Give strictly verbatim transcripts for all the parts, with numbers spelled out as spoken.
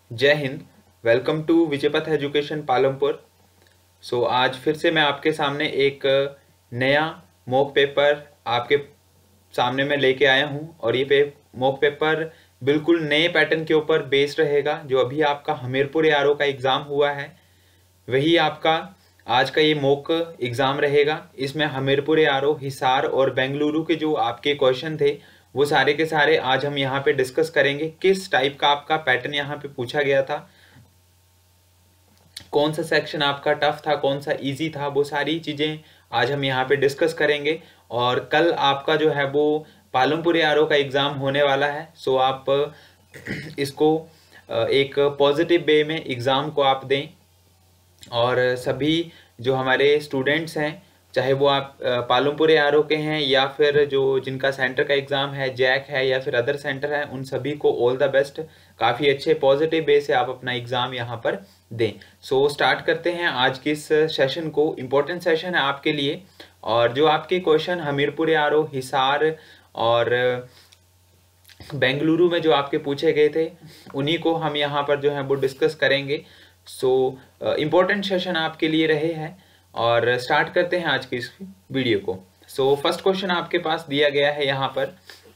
जय हिंद। Welcome to Vijaypath education Palampur. So आज फिर से मैं आपके सामने एक नया मॉक पेपर आपके सामने में लेके आया हूं और ये पे मॉक पेपर बिल्कुल नए पैटर्न के ऊपर बेस्ड रहेगा। जो अभी आपका हमीरपुर ए आर ओ का एग्ज़ाम हुआ है वही आपका आज का ये मॉक एग्ज़ाम रहेगा। इसमें Hamirpur A R O, Hisar और बेंगलुरु के जो आपके क्वेश्चन थे वो सारे के सारे आज हम यहाँ पे डिस्कस करेंगे। किस टाइप का आपका पैटर्न यहाँ पे पूछा गया था, कौन सा सेक्शन आपका टफ था, कौन सा इजी था, वो सारी चीज़ें आज हम यहाँ पे डिस्कस करेंगे। और कल आपका जो है वो पालमपुर ए आर ओ का एग्ज़ाम होने वाला है। सो आप इसको एक पॉजिटिव वे में एग्ज़ाम को आप दें और सभी जो हमारे स्टूडेंट्स हैं, चाहे वो आप पालमपुर ए आर ओ के हैं या फिर जो जिनका सेंटर का एग्ज़ाम है, जैक है या फिर अदर सेंटर है, उन सभी को ऑल द बेस्ट। काफ़ी अच्छे पॉजिटिव वे से आप अपना एग्ज़ाम यहाँ पर दें। सो so, स्टार्ट करते हैं आज के इस सेशन को। इम्पोर्टेंट सेशन है आपके लिए और जो आपके question Hamirpur A R O, Hisar और बेंगलुरु में जो आपके पूछे गए थे उन्हीं को हम यहाँ पर जो है वो डिस्कस करेंगे। सो इम्पोर्टेंट सेशन आपके लिए रहे हैं और स्टार्ट करते हैं आज की इस वीडियो को। सो फर्स्ट क्वेश्चन आपके पास दिया गया है यहाँ पर।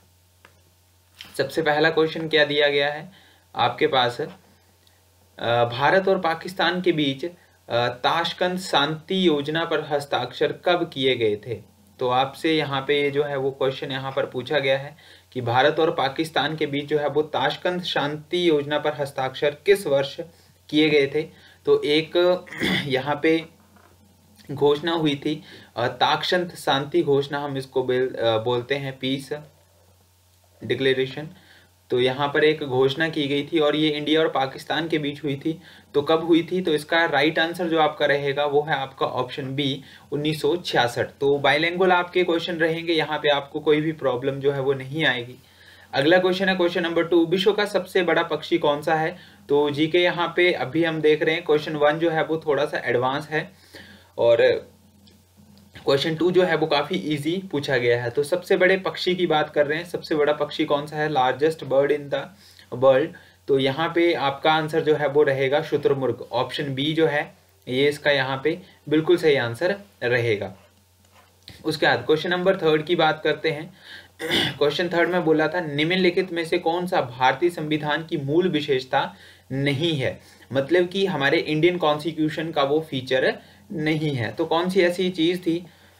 सबसे पहला क्वेश्चन क्या दिया गया है आपके पास है, भारत और पाकिस्तान के बीच ताशकंद शांति योजना पर हस्ताक्षर कब किए गए थे। तो आपसे यहाँ पे जो है वो क्वेश्चन यहाँ पर पूछा गया है कि भारत और पाकिस्तान के बीच जो है वो ताशकंद शांति योजना पर हस्ताक्षर किस वर्ष किए गए थे। तो एक यहाँ पे घोषणा हुई थी, ताशकंद शांति घोषणा हम इसको बोलते हैं, पीस डिक्लेरेशन। तो यहाँ पर एक घोषणा की गई थी और ये इंडिया और पाकिस्तान के बीच हुई थी। तो कब हुई थी? तो इसका राइट आंसर जो आपका रहेगा वो है आपका ऑप्शन बी, उन्नीस सौ छियासठ। तो बाइलिंगुअल आपके क्वेश्चन रहेंगे, यहाँ पे आपको कोई भी प्रॉब्लम जो है वो नहीं आएगी। अगला क्वेश्चन है क्वेश्चन नंबर टू, विश्व का सबसे बड़ा पक्षी कौन सा है। तो जी के यहाँ पे अभी हम देख रहे हैं क्वेश्चन वन जो है वो थोड़ा सा एडवांस है और क्वेश्चन टू जो है वो काफी इजी पूछा गया है। तो सबसे बड़े पक्षी की बात कर रहे हैं, सबसे बड़ा पक्षी कौन सा है, largest bird in the world. तो यहाँ पे आपका आंसर जो है वो रहेगा शुतुरमुर्ग। ऑप्शन बी जो है ये इसका यहाँ पे बिल्कुल सही आंसर रहेगा। उसके बाद क्वेश्चन नंबर थर्ड की बात करते हैं। क्वेश्चन थर्ड में बोला था, निम्नलिखित में से कौन सा भारतीय संविधान की मूल विशेषता नहीं है। मतलब कि हमारे इंडियन कॉन्स्टिट्यूशन का वो फीचर नहीं है। तो कौन सी ऐसी चीज थी?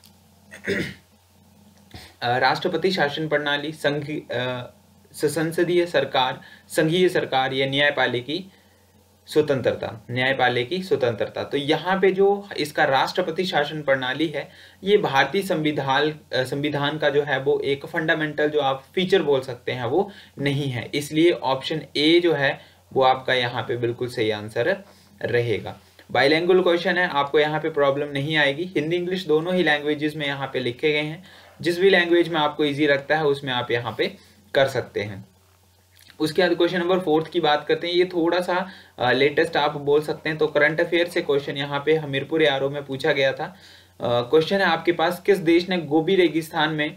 राष्ट्रपति शासन प्रणाली, संघ संसदीय सरकार, संघीय सरकार या न्यायपालिकी स्वतंत्रता, न्यायपालिकी स्वतंत्रता। तो यहाँ पे जो इसका राष्ट्रपति शासन प्रणाली है ये भारतीय संविधान संविधान का जो है वो एक फंडामेंटल जो आप फीचर बोल सकते हैं वो नहीं है। इसलिए ऑप्शन ए जो है वो आपका यहाँ पे बिल्कुल सही आंसर रहेगा। बाइलिंगुअल क्वेश्चन है, आपको यहाँ पे प्रॉब्लम नहीं आएगी। हिंदी इंग्लिश दोनों ही लैंग्वेजेस में यहाँ पे लिखे गए हैं। जिस भी लैंग्वेज में आपको इजी लगता है उसमें आप यहाँ पे कर सकते हैं। उसके बाद क्वेश्चन नंबर फोर्थ की बात करते हैं। ये थोड़ा सा लेटेस्ट आप बोल सकते हैं। तो करंट अफेयर से क्वेश्चन यहाँ पे हमीरपुर ए आर ओ में पूछा गया था। क्वेश्चन है आपके पास, किस देश ने गोबी रेगिस्तान में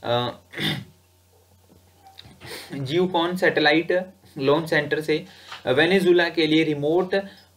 जियोकॉन सैटेलाइट लॉन्च सेंटर से वेनेजुला के लिए remote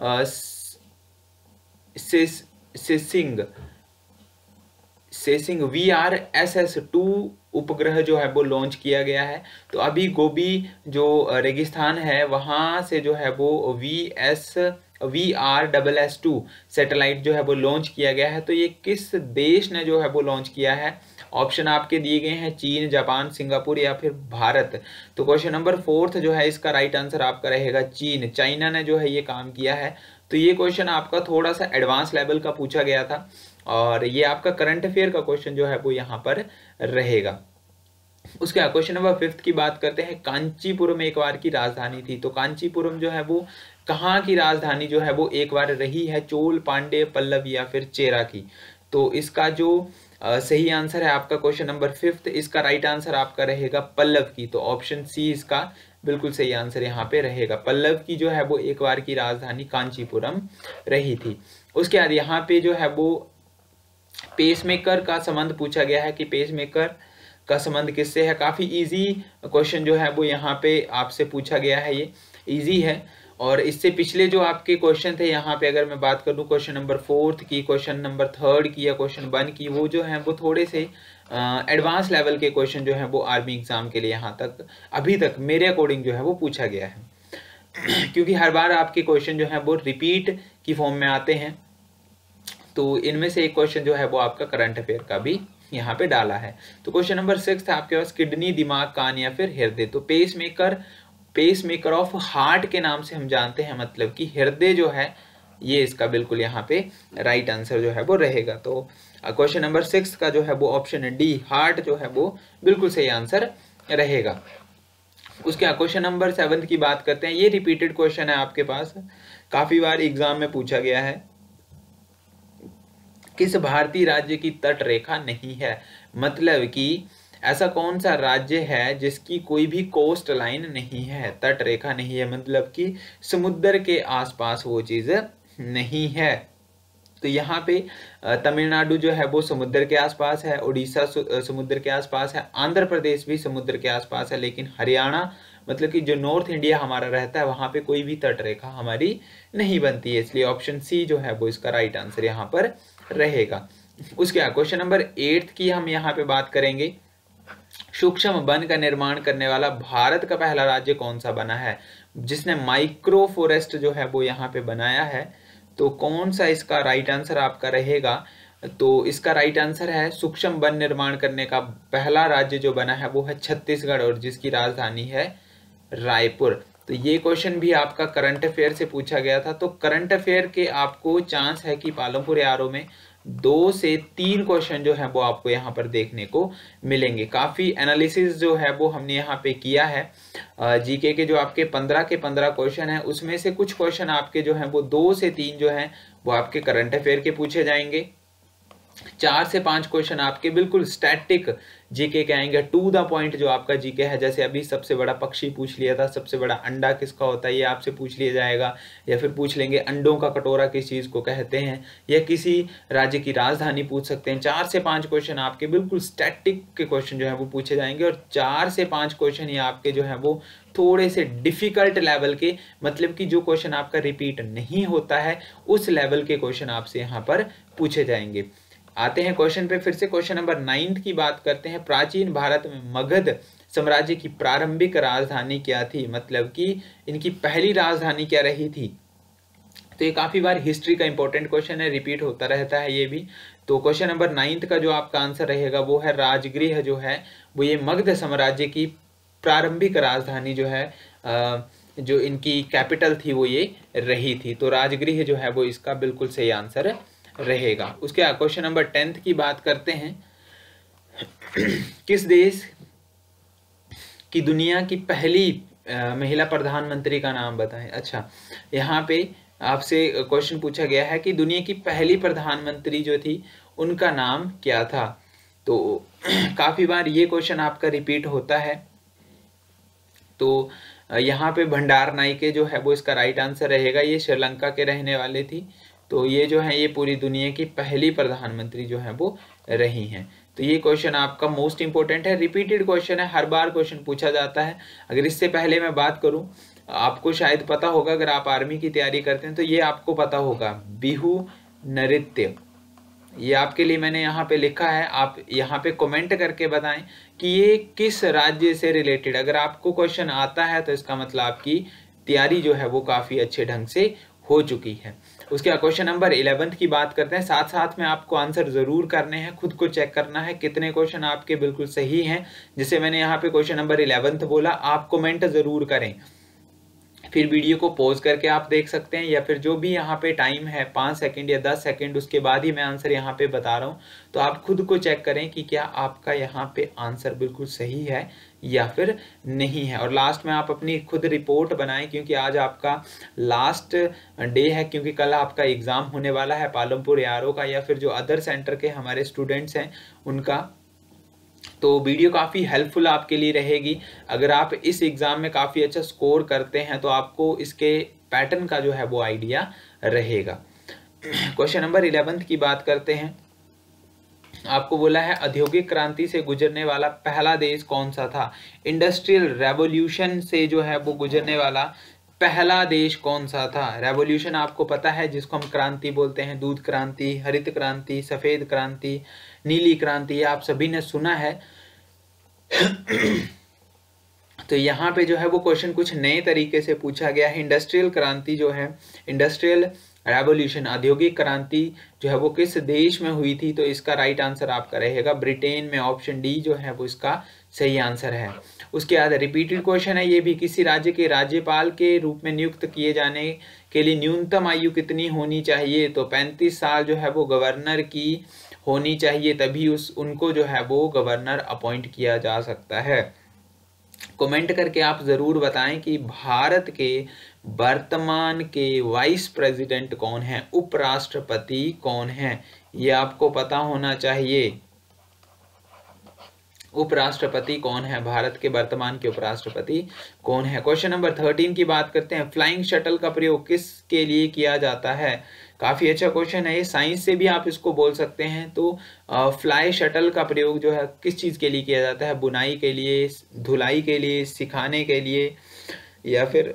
sensing sensing V R S S two उपग्रह जो है वो लॉन्च किया गया है। तो अभी गोबी जो रेगिस्तान है वहां से जो है वो V S V R double S two satellite जो है वो लॉन्च किया गया है। तो ये किस देश ने जो है वो लॉन्च किया है? ऑप्शन आपके दिए गए हैं, चीन, जापान, सिंगापुर या फिर भारत। तो क्वेश्चन नंबर फोर्थ जो है इसका राइट आंसर आपका रहेगा चीन। चाइना ने जो है ये काम किया है। तो ये क्वेश्चन आपका थोड़ा सा एडवांस लेवल का पूछा गया था और ये आपका करंट अफेयर का क्वेश्चन जो है वो यहाँ पर रहेगा। उसके बाद क्वेश्चन नंबर फिफ्थ की बात करते हैं। कांचीपुरम एक बार की राजधानी थी। तो कांचीपुरम जो है वो कहाँ की राजधानी जो है वो एक बार रही है, चोल, पांड्य, पल्लव या फिर चेरा की। तो इसका जो आ, सही आंसर है आपका क्वेश्चन नंबर फिफ्थ, इसका राइट आंसर आपका रहेगा पल्लव की। तो ऑप्शन सी इसका बिल्कुल सही आंसर यहाँ पे रहेगा। पल्लव की जो है वो एक बार की राजधानी कांचीपुरम रही थी। उसके बाद यहाँ पे जो है वो पेसमेकर का संबंध पूछा गया है कि पेसमेकर का संबंध किससे है। काफी इजी क्वेश्चन जो है वो यहाँ पे आपसे पूछा गया है, ये इजी है। और इससे पिछले जो आपके क्वेश्चन थे यहाँ पे अगर मैं बात करूँ क्वेश्चन नंबर फोर्थ की, क्वेश्चन नंबर थर्ड की या क्वेश्चन वन की, वो जो है वो थोड़े से एडवांस लेवल के क्वेश्चन जो है वो आर्मी एग्जाम के लिए यहाँ तक अभी तक मेरे अकॉर्डिंग जो है वो पूछा गया है क्योंकि हर बार आपके क्वेश्चन जो है वो रिपीट की फॉर्म में आते हैं। तो इनमें से एक क्वेश्चन जो है वो आपका करंट अफेयर का भी यहाँ पे डाला है। तो क्वेश्चन नंबर सिक्स था आपके पास, किडनी, दिमाग, कान या फिर हृदय। तो pacemaker pacemaker of heart के नाम से हम जानते हैं, मतलब कि हृदय जो है ये इसका बिल्कुल यहाँ पे राइट आंसर जो है वो रहेगा। तो क्वेश्चन नंबर सिक्स का जो है वो ऑप्शन डी हार्ट जो है वो बिल्कुल सही आंसर रहेगा। उसके क्वेश्चन नंबर सेवन की बात करते हैं। ये रिपीटेड क्वेश्चन है आपके पास, काफी बार एग्जाम में पूछा गया है। किस भारतीय राज्य की तट रेखा नहीं है, मतलब कि ऐसा कौन सा राज्य है जिसकी कोई भी कोस्ट लाइन नहीं है, तट रेखा नहीं है, मतलब कि समुद्र के आसपास वो चीज नहीं है। तो यहाँ पे तमिलनाडु जो है वो समुद्र के आसपास है, उड़ीसा समुद्र के आसपास है, आंध्र प्रदेश भी समुद्र के आसपास है, लेकिन हरियाणा मतलब कि जो नॉर्थ इंडिया हमारा रहता है वहां पे कोई भी तट रेखा हमारी नहीं बनती है, इसलिए ऑप्शन सी जो है वो इसका राइट आंसर यहाँ पर रहेगा। उसके बाद क्वेश्चन नंबर एट की हम यहाँ पे बात करेंगे। सूक्ष्म वन का निर्माण करने वाला भारत का पहला राज्य कौन सा बना है, जिसने माइक्रो फॉरेस्ट जो है वो यहाँ पे बनाया है। तो कौन सा इसका राइट आंसर आपका रहेगा, तो इसका राइट आंसर है सूक्ष्म वन निर्माण करने का पहला राज्य जो बना है वो है छत्तीसगढ़, और जिसकी राजधानी है रायपुर। तो ये क्वेश्चन भी आपका करंट अफेयर से पूछा गया था। तो करंट अफेयर के आपको चांस है कि पालमपुर आरओ में दो से तीन क्वेश्चन जो है वो आपको यहाँ पर देखने को मिलेंगे। काफी एनालिसिस जो है वो हमने यहाँ पे किया है। जीके के जो आपके पंद्रह के पंद्रह क्वेश्चन है उसमें से कुछ क्वेश्चन आपके जो है वो दो से तीन जो है वो आपके करंट अफेयर के पूछे जाएंगे। चार से पांच क्वेश्चन आपके बिल्कुल स्टैटिक जीके के आएंगे, टू द पॉइंट जो आपका जीके है। जैसे अभी सबसे बड़ा पक्षी पूछ लिया था, सबसे बड़ा अंडा किसका होता है ये आपसे पूछ लिया जाएगा, या फिर पूछ लेंगे अंडों का कटोरा किस चीज को कहते हैं, या किसी राज्य की राजधानी पूछ सकते हैं। चार से पांच क्वेश्चन आपके बिल्कुल स्टैटिक के क्वेश्चन जो है वो पूछे जाएंगे, और चार से पांच क्वेश्चन ये आपके जो है वो थोड़े से डिफिकल्ट लेवल के, मतलब कि जो क्वेश्चन आपका रिपीट नहीं होता है उस लेवल के क्वेश्चन आपसे यहाँ पर पूछे जाएंगे। आते हैं क्वेश्चन पे फिर से। क्वेश्चन नंबर नाइन्थ की बात करते हैं। प्राचीन भारत में मगध साम्राज्य की प्रारंभिक राजधानी क्या थी, मतलब कि इनकी पहली राजधानी क्या रही थी। तो ये काफी बार हिस्ट्री का इंपॉर्टेंट क्वेश्चन है, रिपीट होता रहता है ये भी। तो क्वेश्चन नंबर नाइन्थ का जो आपका आंसर रहेगा वो है राजगृह जो है वो ये मगध साम्राज्य की प्रारंभिक राजधानी जो है, जो इनकी कैपिटल थी वो ये रही थी। तो राजगृह जो है वो इसका बिल्कुल सही आंसर रहेगा। उसके बाद क्वेश्चन नंबर टेंथ की बात करते हैं। किस देश की दुनिया की पहली महिला प्रधानमंत्री का नाम बताएं। अच्छा, यहाँ पे आपसे क्वेश्चन पूछा गया है कि दुनिया की पहली प्रधानमंत्री जो थी उनका नाम क्या था। तो काफी बार ये क्वेश्चन आपका रिपीट होता है। तो यहाँ पे भंडार नाइके जो है वो इसका राइट आंसर रहेगा। ये श्रीलंका के रहने वाले थी। तो ये जो है ये पूरी दुनिया की पहली प्रधानमंत्री जो है वो रही हैं। तो ये क्वेश्चन आपका मोस्ट इंपोर्टेंट है, रिपीटेड क्वेश्चन है, हर बार क्वेश्चन पूछा जाता है। अगर इससे पहले मैं बात करूं, आपको शायद पता होगा, अगर आप आर्मी की तैयारी करते हैं तो ये आपको पता होगा, बिहू नृत्य, ये आपके लिए मैंने यहाँ पे लिखा है। आप यहाँ पे कमेंट करके बताएं कि ये किस राज्य से रिलेटेड। अगर आपको क्वेश्चन आता है तो इसका मतलब आपकी तैयारी जो है वो काफी अच्छे ढंग से हो चुकी है। उसके बाद क्वेश्चन नंबर इलेवेंथ की बात करते हैं। साथ साथ में आपको आंसर जरूर करने हैं, खुद को चेक करना है कितने क्वेश्चन आपके बिल्कुल सही हैं। जैसे मैंने यहाँ पे क्वेश्चन नंबर इलेवेंथ बोला, आप कमेंट जरूर करें, फिर वीडियो को पॉज करके आप देख सकते हैं, या फिर जो भी यहाँ पे टाइम है पाँच सेकंड या दस सेकंड उसके बाद ही मैं आंसर यहाँ पे बता रहा हूँ। तो आप खुद को चेक करें कि क्या आपका यहाँ पे आंसर बिल्कुल सही है या फिर नहीं है। और लास्ट में आप अपनी खुद रिपोर्ट बनाएं, क्योंकि आज आपका लास्ट डे है, क्योंकि कल आपका एग्जाम होने वाला है पालमपुर आरओ का, या फिर जो अदर सेंटर के हमारे स्टूडेंट्स हैं उनका। तो वीडियो काफ़ी हेल्पफुल आपके लिए रहेगी। अगर आप इस एग्ज़ाम में काफ़ी अच्छा स्कोर करते हैं तो आपको इसके पैटर्न का जो है वो आइडिया रहेगा। क्वेश्चन नंबर इलेवेंथ की बात करते हैं। आपको बोला है औद्योगिक क्रांति से गुजरने वाला पहला देश कौन सा था। इंडस्ट्रियल रेवोल्यूशन से जो है वो गुजरने वाला पहला देश कौन सा था? रेवोल्यूशन आपको पता है, जिसको हम क्रांति बोलते हैं, दूध क्रांति, हरित क्रांति, सफेद क्रांति, नीली क्रांति, आप सभी ने सुना है। तो यहाँ पे जो है वो क्वेश्चन कुछ नए तरीके से पूछा गया है। इंडस्ट्रियल क्रांति जो है, इंडस्ट्रियल रेवोल्यूशन, औद्योगिक क्रांति जो है वो किस देश में हुई थी? तो इसका राइट आंसर आपका रहेगा ब्रिटेन में। ऑप्शन डी जो है वो इसका सही आंसर है। उसके बाद रिपीटेड क्वेश्चन है ये भी, किसी राज्य के राज्यपाल के रूप में नियुक्त किए जाने के लिए न्यूनतम आयु कितनी होनी चाहिए? तो पैंतीस साल जो है वो गवर्नर की होनी चाहिए, तभी उस उनको जो है वो गवर्नर अपॉइंट किया जा सकता है। कमेंट करके आप जरूर बताएं कि भारत के वर्तमान के वाइस प्रेसिडेंट कौन है, उपराष्ट्रपति कौन है, ये आपको पता होना चाहिए। उपराष्ट्रपति कौन है, भारत के वर्तमान के उपराष्ट्रपति कौन है। क्वेश्चन नंबर थर्टीन की बात करते हैं। फ्लाइंग शटल का प्रयोग किसके लिए किया जाता है? काफी अच्छा क्वेश्चन है ये, साइंस से भी आप इसको बोल सकते हैं। तो फ्लाई शटल का प्रयोग जो है किस चीज के लिए किया जाता है? बुनाई के लिए, धुलाई के लिए, सिखाने के लिए, या फिर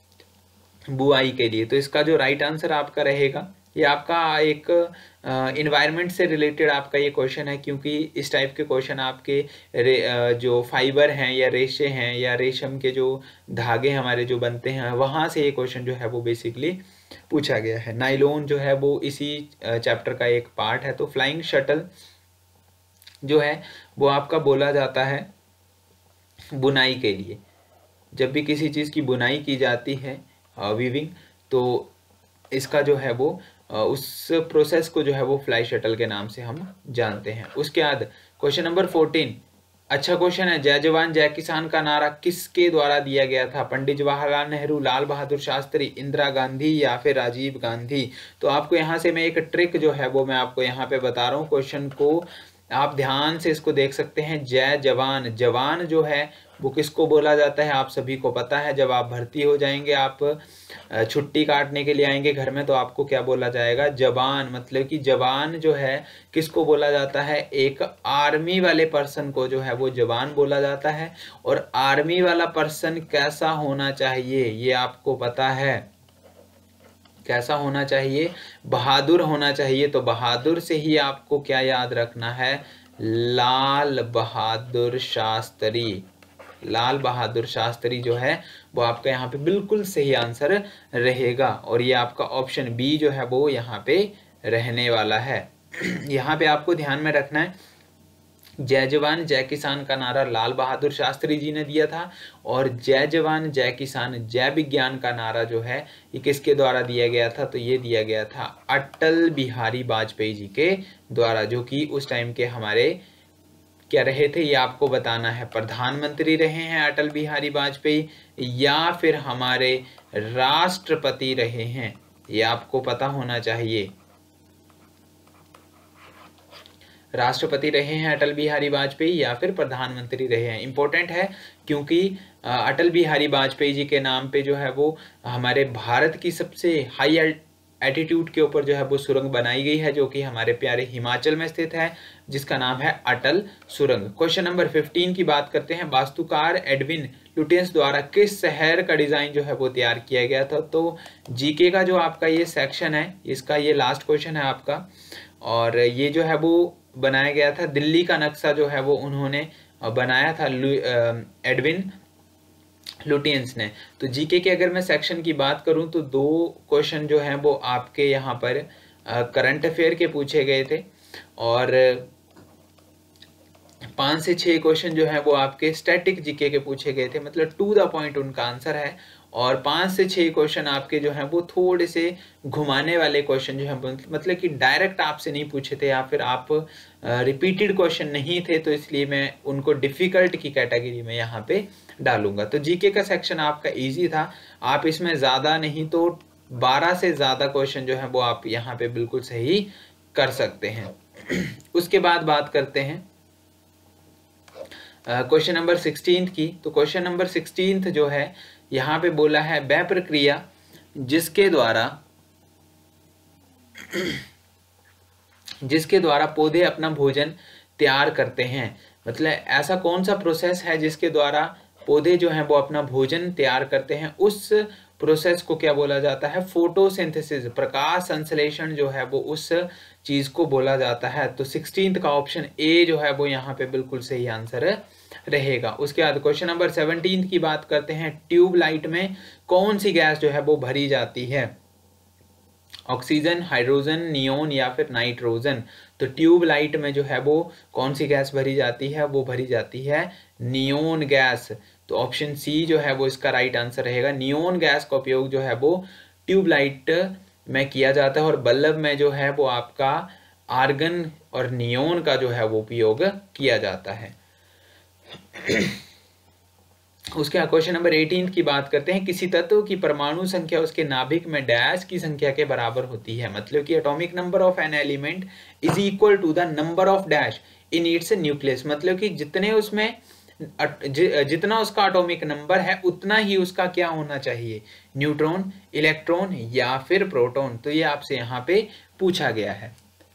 बुआई के लिए। तो इसका जो राइट आंसर आपका रहेगा, ये आपका एक इन्वायरमेंट से रिलेटेड आपका ये क्वेश्चन है, क्योंकि इस टाइप के क्वेश्चन आपके रे, जो फाइबर हैं या रेशे हैं या रेशम के जो धागे हमारे जो बनते हैं, वहाँ से ये क्वेश्चन जो है वो बेसिकली पूछा गया है। नाइलॉन जो है वो इसी चैप्टर का एक पार्ट है। तो फ्लाइंग शटल जो है वो आपका बोला जाता है बुनाई के लिए। जब भी किसी चीज़ की बुनाई की जाती है, वीविंग, तो इसका जो है वो उस प्रोसेस को जो है वो फ्लाई शटल के नाम से हम जानते हैं। उसके बाद क्वेश्चन नंबर फोर्टीन, अच्छा क्वेश्चन है। जय जवान जय किसान का नारा किसके द्वारा दिया गया था? पंडित जवाहरलाल नेहरू, लाल बहादुर शास्त्री, इंदिरा गांधी या फिर राजीव गांधी? तो आपको यहाँ से मैं एक ट्रिक जो है वो मैं आपको यहाँ पे बता रहा हूँ। क्वेश्चन को आप ध्यान से इसको देख सकते हैं। जय जवान, जवान जो है वो किसको बोला जाता है? आप सभी को पता है, जब आप भर्ती हो जाएंगे, आप छुट्टी काटने के लिए आएंगे घर में, तो आपको क्या बोला जाएगा? जवान। मतलब कि जवान जो है किसको बोला जाता है? एक आर्मी वाले पर्सन को जो है वो जवान बोला जाता है। और आर्मी वाला पर्सन कैसा होना चाहिए ये आपको पता है? कैसा होना चाहिए? बहादुर होना चाहिए। तो बहादुर से ही आपको क्या याद रखना है? लाल बहादुर शास्त्री। लाल बहादुर शास्त्री जो है वो आपका यहाँ पे बिल्कुल सही आंसर रहेगा। और ये आपका ऑप्शन बी जो है वो यहाँ पे रहने वाला है। यहाँ पे आपको ध्यान में रखना है, जय जवान जय किसान का नारा लाल बहादुर शास्त्री जी ने दिया था, और जय जवान जय किसान जय विज्ञान का नारा जो है ये किसके द्वारा दिया गया था? तो ये दिया गया था अटल बिहारी वाजपेयी जी के द्वारा, जो कि उस टाइम के हमारे क्या रहे थे, ये आपको बताना है। प्रधानमंत्री रहे हैं अटल बिहारी वाजपेयी, या फिर हमारे राष्ट्रपति रहे हैं, ये आपको पता होना चाहिए। राष्ट्रपति रहे हैं अटल बिहारी वाजपेयी या फिर प्रधानमंत्री रहे हैं। इंपॉर्टेंट है, क्योंकि अटल बिहारी वाजपेयी जी के नाम पे जो है वो हमारे भारत की सबसे हाई एटीट्यूड के ऊपर जो है वो सुरंग बनाई गई है, जो कि हमारे प्यारे हिमाचल में स्थित है, जिसका नाम है अटल सुरंग। क्वेश्चन नंबर फिफ्टीन की बात करते हैं। वास्तुकार एडविन लुटियंस द्वारा किस शहर का डिजाइन जो है वो तैयार किया गया था? तो जीके का जो आपका ये सेक्शन है, इसका ये लास्ट क्वेश्चन है आपका, और ये जो है वो बनाया गया था, दिल्ली का नक्शा जो है वो उन्होंने बनाया था एडविन लुटियंस ने। तो जीके के अगर मैं सेक्शन की बात करूं तो दो क्वेश्चन जो हैं वो आपके यहाँ पर करंट अफेयर के पूछे गए थे, और पांच से छह क्वेश्चन जो है वो आपके स्टैटिक जीके के पूछे गए थे, मतलब टू द पॉइंट उनका आंसर है। और पांच से छह क्वेश्चन आपके जो हैं वो थोड़े से घुमाने वाले क्वेश्चन जो हैं, मतलब कि डायरेक्ट आपसे नहीं पूछे थे, या फिर आप रिपीटेड क्वेश्चन नहीं थे, तो इसलिए मैं उनको डिफिकल्ट की कैटेगरी में यहाँ पे डालूंगा। तो जीके का सेक्शन आपका इजी था, आप इसमें ज्यादा नहीं तो बारह से ज्यादा क्वेश्चन जो है वो आप यहाँ पे बिल्कुल सही कर सकते हैं। उसके बाद बात करते हैं क्वेश्चन नंबर सिक्सटीन की। तो क्वेश्चन नंबर सिक्सटीन जो है यहाँ पे बोला है, वह प्रक्रिया जिसके द्वारा जिसके द्वारा पौधे अपना भोजन तैयार करते हैं, मतलब ऐसा कौन सा प्रोसेस है जिसके द्वारा पौधे जो हैं वो अपना भोजन तैयार करते हैं, उस प्रोसेस को क्या बोला जाता है? फोटोसिंथेसिस, प्रकाश संश्लेषण जो है वो उस चीज को बोला जाता है। तो सिक्सटींथ का ऑप्शन ए जो है वो यहाँ पे बिल्कुल सही आंसर रहेगा। उसके बाद क्वेश्चन नंबर सेवनटीन की बात करते हैं। ट्यूबलाइट में कौन सी गैस जो है वो भरी जाती है? ऑक्सीजन, हाइड्रोजन, नियोन या फिर नाइट्रोजन। तो ट्यूबलाइट में जो है वो कौन सी गैस भरी जाती है? वो भरी जाती है नियोन गैस। तो ऑप्शन सी जो है वो इसका राइट आंसर रहेगा। नियोन गैस का उपयोग जो है वो ट्यूबलाइट में किया जाता है और बल्ब में जो है वो आपका आर्गन और नियोन का जो है वो उपयोग किया जाता है। उसके बाद क्वेश्चन नंबर एटीन की बात करते हैं। किसी तत्व की परमाणु संख्या उसके नाभिक में डैश की संख्या के बराबर होती है। मतलब कि atomic number of an element is equal to the number of dash in its nucleus. मतलब कि जितने उसमें जितना उसका एटॉमिक नंबर है उतना ही उसका क्या होना चाहिए? न्यूट्रॉन, इलेक्ट्रॉन या फिर प्रोटॉन। तो ये आपसे यहाँ पे पूछा गया है।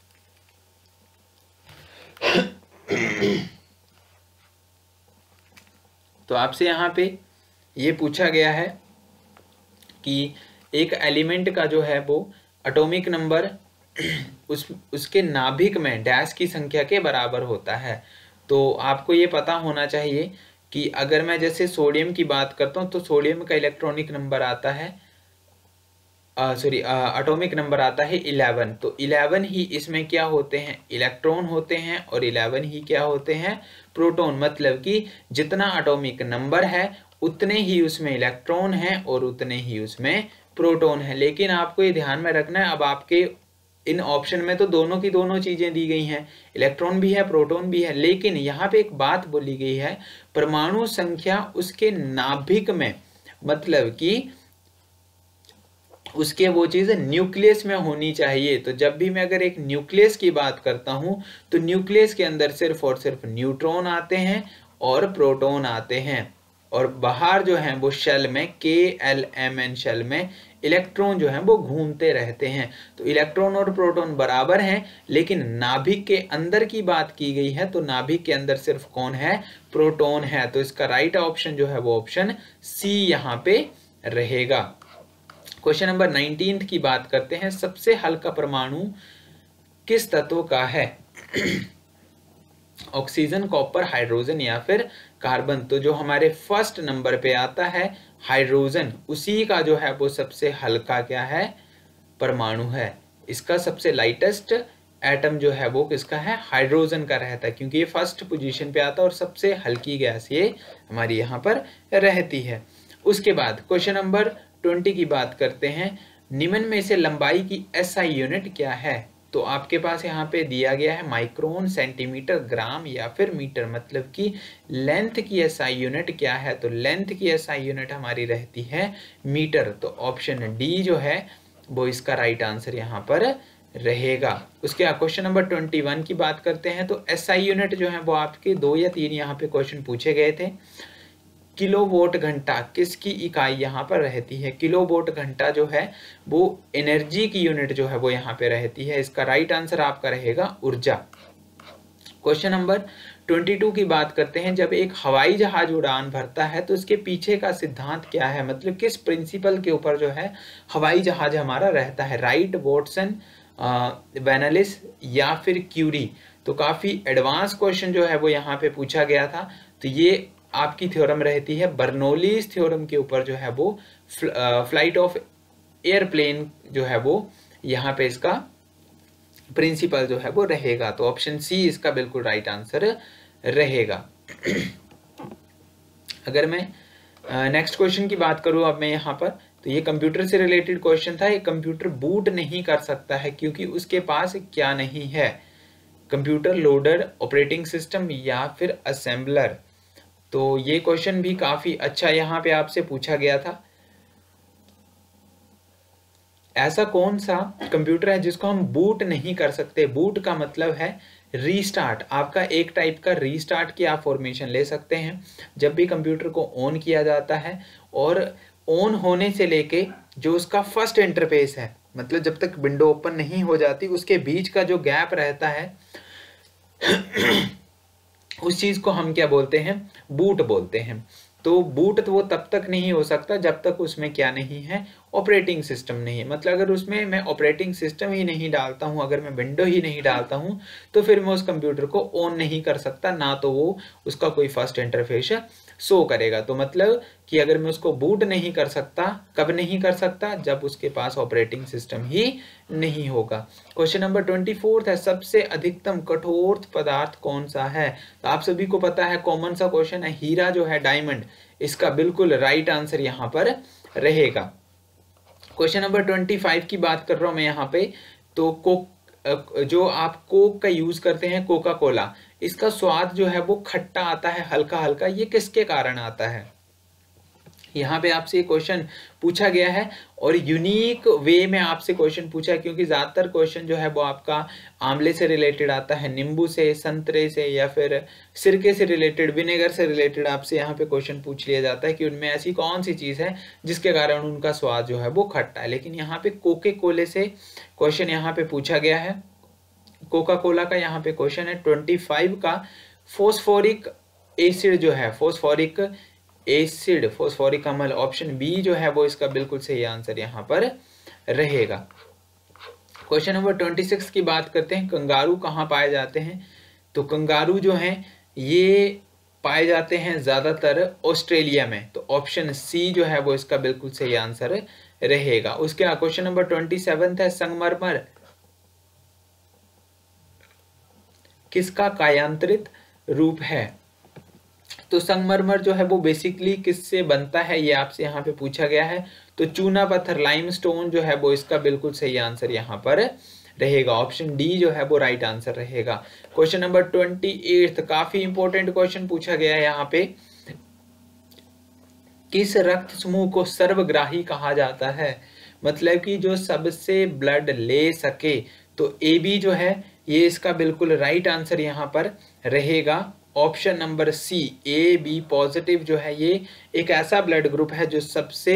तो आपसे यहाँ पे ये पूछा गया है कि एक एलिमेंट का जो है वो एटॉमिक नंबर उस उसके नाभिक में डैश की संख्या के बराबर होता है। तो आपको ये पता होना चाहिए कि अगर मैं जैसे सोडियम की बात करता हूँ तो सोडियम का इलेक्ट्रॉनिक नंबर आता है सॉरी एटॉमिक नंबर आता है इलेवन। तो इलेवन ही इसमें क्या होते हैं? इलेक्ट्रॉन होते हैं और इलेवन ही क्या होते हैं? प्रोटॉन। मतलब कि जितना एटॉमिक नंबर है उतने ही उसमें इलेक्ट्रॉन है और उतने ही उसमें प्रोटॉन है। लेकिन आपको ये ध्यान में रखना है, अब आपके इन ऑप्शन में तो दोनों की दोनों चीजें दी गई हैं, इलेक्ट्रॉन भी है प्रोटॉन भी है, लेकिन यहाँ पे एक बात बोली गई है परमाणु संख्या उसके नाभिक में, मतलब कि उसके वो चीज न्यूक्लियस में होनी चाहिए। तो जब भी मैं अगर एक न्यूक्लियस की बात करता हूं तो न्यूक्लियस के अंदर सिर्फ और सिर्फ न्यूट्रॉन आते हैं और प्रोटॉन आते हैं, और बाहर जो है वो शेल में K L M N shell में इलेक्ट्रॉन जो है वो घूमते रहते हैं। तो इलेक्ट्रॉन और प्रोटॉन बराबर हैं, लेकिन नाभिक के अंदर की बात की गई है तो नाभिक के अंदर सिर्फ कौन है? प्रोटॉन है। तो इसका राइट ऑप्शन जो है वो ऑप्शन सी यहाँ पे रहेगा। क्वेश्चन नंबर नाइनटीन की बात करते हैं। सबसे हल्का परमाणु किस तत्व का है? ऑक्सीजन, कॉपर, हाइड्रोजन या फिर कार्बन। तो जो हमारे फर्स्ट नंबर पे आता है हाइड्रोजन, उसी का जो है वो सबसे हल्का क्या है? परमाणु है। इसका सबसे लाइटेस्ट एटम जो है वो किसका है? हाइड्रोजन का रहता है, क्योंकि ये फर्स्ट पोजीशन पे आता है और सबसे हल्की गैस ये हमारी यहाँ पर रहती है। उसके बाद क्वेश्चन नंबर ट्वेंटी की बात करते हैं। निम्न में से लंबाई की एसआई यूनिट क्या है? तो आपके पास यहाँ पे दिया गया है माइक्रोन, सेंटीमीटर, ग्राम या फिर मीटर। मतलब कि लेंथ की एसआई यूनिट क्या है? तो लेंथ की एसआई यूनिट हमारी रहती है मीटर। तो ऑप्शन डी जो है वो इसका राइट आंसर यहाँ पर रहेगा। उसके बाद क्वेश्चन नंबर ट्वेंटी वन की बात करते हैं। तो एसआई यूनिट जो है वो आपके दो या तीन यहाँ पे क्वेश्चन पूछे गए थे। किलोवाट घंटा किसकी इकाई यहाँ पर रहती है? किलोवाट घंटा जो है वो एनर्जी की यूनिट जो है वो यहाँ पे रहती है। इसका राइट आंसर आपका रहेगा ऊर्जा। क्वेश्चन नंबर बाईस की बात करते हैं। जब एक हवाई जहाज उड़ान भरता है तो इसके पीछे का सिद्धांत क्या है? मतलब किस प्रिंसिपल के ऊपर जो है हवाई जहाज हमारा रहता है? राइट, वाटसन, वेनालिस या फिर क्यूरी। तो काफी एडवांस क्वेश्चन जो है वो यहाँ पे पूछा गया था। तो ये आपकी थ्योरम रहती है बर्नौलीज थ्योरम के ऊपर जो है वो फ्लाइट ऑफ एयरप्लेन जो है वो यहाँ पे इसका प्रिंसिपल जो है वो रहेगा। तो ऑप्शन सी इसका बिल्कुल राइट आंसर रहेगा। अगर मैं नेक्स्ट क्वेश्चन की बात करूं अब मैं यहाँ पर, तो ये कंप्यूटर से रिलेटेड क्वेश्चन था। ये कंप्यूटर बूट नहीं कर सकता है क्योंकि उसके पास क्या नहीं है? कंप्यूटर लोडर, ऑपरेटिंग सिस्टम या फिर असेंबलर। तो ये क्वेश्चन भी काफी अच्छा यहाँ पे आपसे पूछा गया था। ऐसा कौन सा कंप्यूटर है जिसको हम बूट नहीं कर सकते? बूट का मतलब है रीस्टार्ट। आपका एक टाइप का रीस्टार्ट की आप फॉर्मेशन ले सकते हैं। जब भी कंप्यूटर को ऑन किया जाता है और ऑन होने से लेके जो उसका फर्स्ट इंटरफेस है, मतलब जब तक विंडो ओपन नहीं हो जाती उसके बीच का जो गैप रहता है उस चीज को हम क्या बोलते हैं? बूट बोलते हैं। तो बूट तो वो तब तक नहीं हो सकता जब तक उसमें क्या नहीं है, ऑपरेटिंग सिस्टम नहीं है। मतलब अगर उसमें मैं ऑपरेटिंग सिस्टम ही नहीं डालता हूँ, अगर मैं विंडो ही नहीं डालता हूँ, तो फिर मैं उस कंप्यूटर को ऑन नहीं कर सकता, ना तो वो उसका कोई फर्स्ट इंटरफेस शो करेगा। तो मतलब कि अगर मैं उसको बूट नहीं कर सकता, कब नहीं कर सकता, जब उसके पास ऑपरेटिंग सिस्टम ही नहीं होगा। क्वेश्चन नंबर ट्वेंटी फोर्थ है, सबसे अधिकतम कठोर पदार्थ कौन सा है? तो आप सभी को पता है, कॉमन सा क्वेश्चन है, हीरा जो है, डायमंड, इसका बिल्कुल राइट आंसर यहाँ पर रहेगा। क्वेश्चन नंबर ट्वेंटी फाइव की बात कर रहा हूं मैं यहाँ पे। तो कोक, जो आप कोक का यूज करते हैं, कोका कोला, इसका स्वाद जो है वो खट्टा आता है, हल्का हल्का, ये किसके कारण आता है? यहाँ पे आपसे ये क्वेश्चन पूछा गया है और यूनिक वे में आपसे क्वेश्चन पूछा है, क्योंकि ज्यादातर क्वेश्चन जो है वो आपका आंवले से रिलेटेड आता है, नींबू से, संतरे से, या फिर सिरके से रिलेटेड, विनेगर से रिलेटेड आपसे यहाँ पे क्वेश्चन पूछ लिया जाता है कि उनमें ऐसी कौन सी चीज है जिसके कारण उनका स्वाद जो है वो खट्टा है। लेकिन यहाँ पे कोके कोले से क्वेश्चन यहाँ पे पूछा गया है, कोका कोला का यहाँ पे क्वेश्चन है ट्वेंटी फाइव का। फोस्फोरिक एसिड जो है, फोस्फोरिक एसिड, फोस्फोरिक अम्ल, ऑप्शन बी जो है वो इसका बिल्कुल सही आंसर यहाँ पर रहेगा। क्वेश्चन नंबर ट्वेंटी सिक्स की बात करते हैं, कंगारू कहाँ पाए जाते हैं? तो कंगारू जो हैं ये पाए जाते हैं ज्यादातर ऑस्ट्रेलिया में, तो ऑप्शन सी जो है वो इसका बिल्कुल सही आंसर रहेगा। उसके बाद क्वेश्चन नंबर ट्वेंटी सेवन है, संगमरमर किसका कायांतरित रूप है? तो संगमरमर जो है वो बेसिकली किससे बनता है, ये आपसे यहाँ पे पूछा गया है। तो चूना पत्थर, लाइमस्टोन जो है वो इसका बिल्कुल सही आंसर यहाँ पर रहेगा, ऑप्शन डी जो है वो राइट आंसर रहेगा। क्वेश्चन नंबर ट्वेंटी एट, काफी इंपॉर्टेंट क्वेश्चन पूछा गया है यहाँ पे, किस रक्त समूह को सर्वग्राही कहा जाता है? मतलब कि जो सबसे ब्लड ले सके। तो ए बी जो है ये इसका बिल्कुल राइट आंसर यहाँ पर रहेगा, option number C, A B positive जो है ये एक ऐसा ब्लड ग्रुप है जो सबसे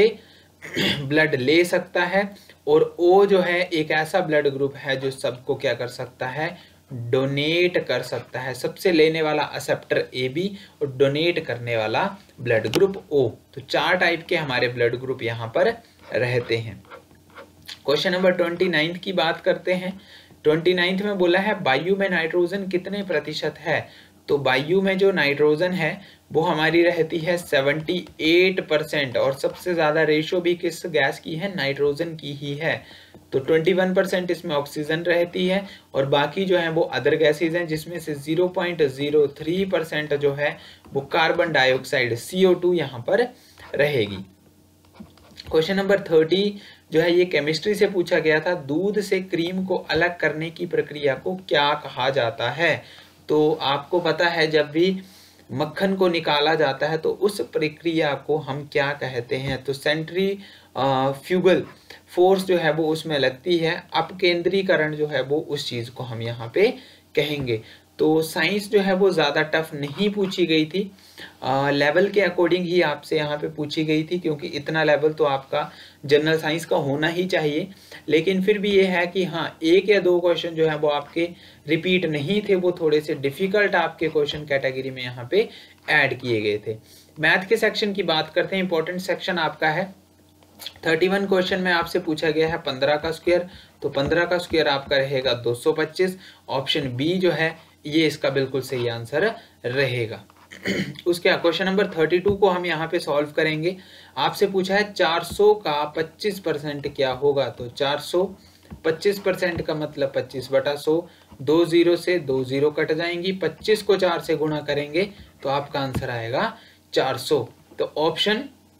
ब्लड ले सकता है, और ओ जो है एक ऐसा ब्लड ग्रुप है जो सबको क्या कर सकता है, डोनेट कर सकता है। सबसे लेने वाला एक्सेप्टर ए बी और डोनेट करने वाला ब्लड ग्रुप ओ। तो चार टाइप के हमारे ब्लड ग्रुप यहाँ पर रहते हैं। क्वेश्चन नंबर ट्वेंटी नाइन्थ की बात करते हैं। ट्वेंटी नाइन्थ में बोला है वायु में नाइट्रोजन कितने प्रतिशत है? तो वायु में जो नाइट्रोजन है वो हमारी रहती है सेवेंटी एट परसेंट, और सबसे ज्यादा रेशो भी किस गैस की है, नाइट्रोजन की ही है। तो ट्वेंटी वन परसेंट इसमें ऑक्सीजन रहती है, और बाकी जो है वो अदर गैसेज हैं, जिसमें से zero point zero three percent जो है वो carbon dioxide C O two यहाँ पर रहेगी। क्वेश्चन नंबर थर्टी जो है ये केमिस्ट्री से पूछा गया था, दूध से क्रीम को अलग करने की प्रक्रिया को क्या कहा जाता है? तो आपको पता है जब भी मक्खन को निकाला जाता है तो उस प्रक्रिया को हम क्या कहते हैं? तो सेंट्रीफ्यूगल फोर्स जो है वो उसमें लगती है, अपकेंद्रीकरण जो है वो उस चीज को हम यहाँ पे कहेंगे। तो साइंस जो है वो ज़्यादा टफ नहीं पूछी गई थी, आ, लेवल के अकॉर्डिंग ही आपसे यहाँ पे पूछी गई थी, क्योंकि इतना लेवल तो आपका जनरल साइंस का होना ही चाहिए। लेकिन फिर भी ये है कि हाँ, एक या दो क्वेश्चन जो है वो आपके रिपीट नहीं थे, वो थोड़े से डिफिकल्ट आपके क्वेश्चन कैटेगरी में यहाँ पे ऐड किए गए थे। मैथ के सेक्शन की बात करते हैं, इंपॉर्टेंट सेक्शन आपका है। थर्टी वन क्वेश्चन में आपसे पूछा गया है पंद्रह का स्क्वायर, तो पंद्रह का स्क्वायर आपका रहेगा दो सौ पच्चीस, ऑप्शन बी जो है ये इसका बिल्कुल सही आंसर रहेगा। उसके क्वेश्चन नंबर थर्टी टू को हम यहाँ पे सॉल्व करेंगे। आपसे पूछा है चार सौ का पच्चीस परसेंट क्या होगा? तो चार सौ पच्चीस परसेंट का मतलब पच्चीस बटा सौ, दो जीरो से दो जीरो कट जाएंगी, पच्चीस को चार से गुणा करेंगे तो आपका आंसर आएगा चार सौ। तो ऑप्शन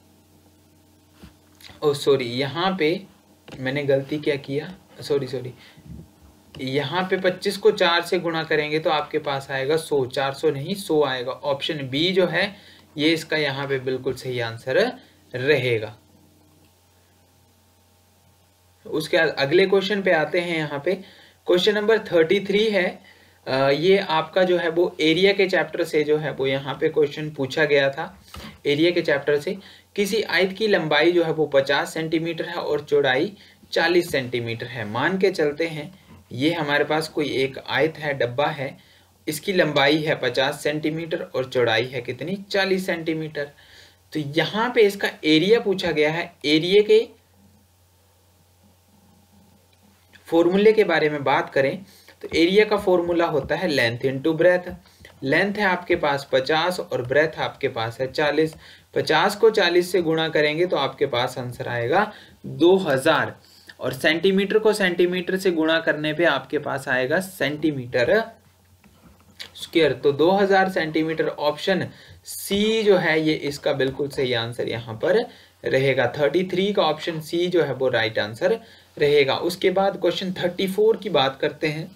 ओ सॉरी यहाँ पे मैंने गलती क्या किया, सॉरी सॉरी यहाँ पे पच्चीस को चार से गुणा करेंगे तो आपके पास आएगा सौ, चार सौ नहीं सौ आएगा। ऑप्शन बी जो है ये इसका यहाँ पे बिल्कुल सही आंसर रहेगा। उसके बाद अगले क्वेश्चन पे आते हैं। यहाँ पे क्वेश्चन नंबर थर्टी थ्री है, आ, ये आपका जो है वो एरिया के चैप्टर से जो है वो यहाँ पे क्वेश्चन पूछा गया था। एरिया के चैप्टर से किसी आयत की लंबाई जो है वो पचास सेंटीमीटर है और चौड़ाई चालीस सेंटीमीटर है। मान के चलते हैं ये हमारे पास कोई एक आयत है, डब्बा है, इसकी लंबाई है पचास सेंटीमीटर और चौड़ाई है कितनी, चालीस सेंटीमीटर। तो यहाँ पे इसका एरिया पूछा गया है। एरिया के फॉर्मूले के बारे में बात करें तो एरिया का फॉर्मूला होता है लेंथ इनटू ब्रेथ। लेंथ है आपके पास पचास और ब्रेथ आपके पास है चालीस। पचास को चालीस से गुणा करेंगे तो आपके पास आंसर आएगा दो हज़ार, और सेंटीमीटर को सेंटीमीटर से गुणा करने पे आपके पास आएगा सेंटीमीटर स्क्वायर। तो दो हज़ार सेंटीमीटर, ऑप्शन सी जो है ये इसका बिल्कुल सही आंसर यहाँ पर रहेगा। तैंतीस का ऑप्शन सी जो है वो राइट आंसर रहेगा। उसके बाद क्वेश्चन चौंतीस की बात करते हैं।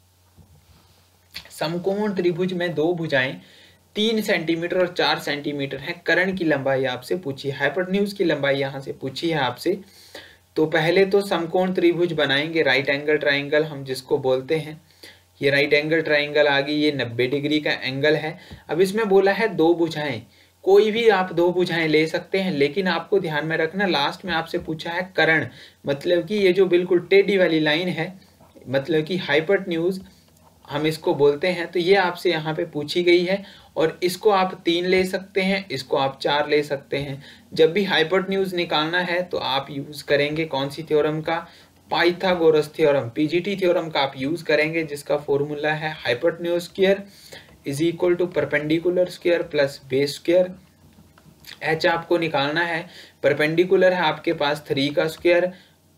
समकोण त्रिभुज में दो भुजाएं तीन सेंटीमीटर और चार सेंटीमीटर है। कर्ण की लंबाई आपसे पूछी है, हाइपोटेन्यूज की लंबाई यहाँ से पूछी है आपसे। तो पहले तो समकोण त्रिभुज बनाएंगे, राइट एंगल ट्राइंगल हम जिसको बोलते हैं। ये राइट एंगल ट्राइंगल आ गई, ये नब्बे डिग्री का एंगल है। अब इसमें बोला है दो भुजाएं, कोई भी आप दो भुजाएं ले सकते हैं, लेकिन आपको ध्यान में रखना लास्ट में आपसे पूछा है कर्ण, मतलब कि ये जो बिल्कुल टेढ़ी वाली लाइन है, मतलब कि हाइपोटेन्यूज हम इसको बोलते हैं। तो ये आपसे यहाँ पे पूछी गई है, और इसको आप तीन ले सकते हैं, इसको आप चार ले सकते हैं। जब भी हाइपोटेन्यूज निकालना है तो आप यूज करेंगे कौन सी थ्योरम का? पाइथागोरस थ्योरम, पीजीटी थ्योरम का आप यूज करेंगे, जिसका फॉर्मूला है hypotenuse square is equal to perpendicular square plus base square. H आपको निकालना है, परपेंडिकुलर है आपके पास थ्री का स्क्वायर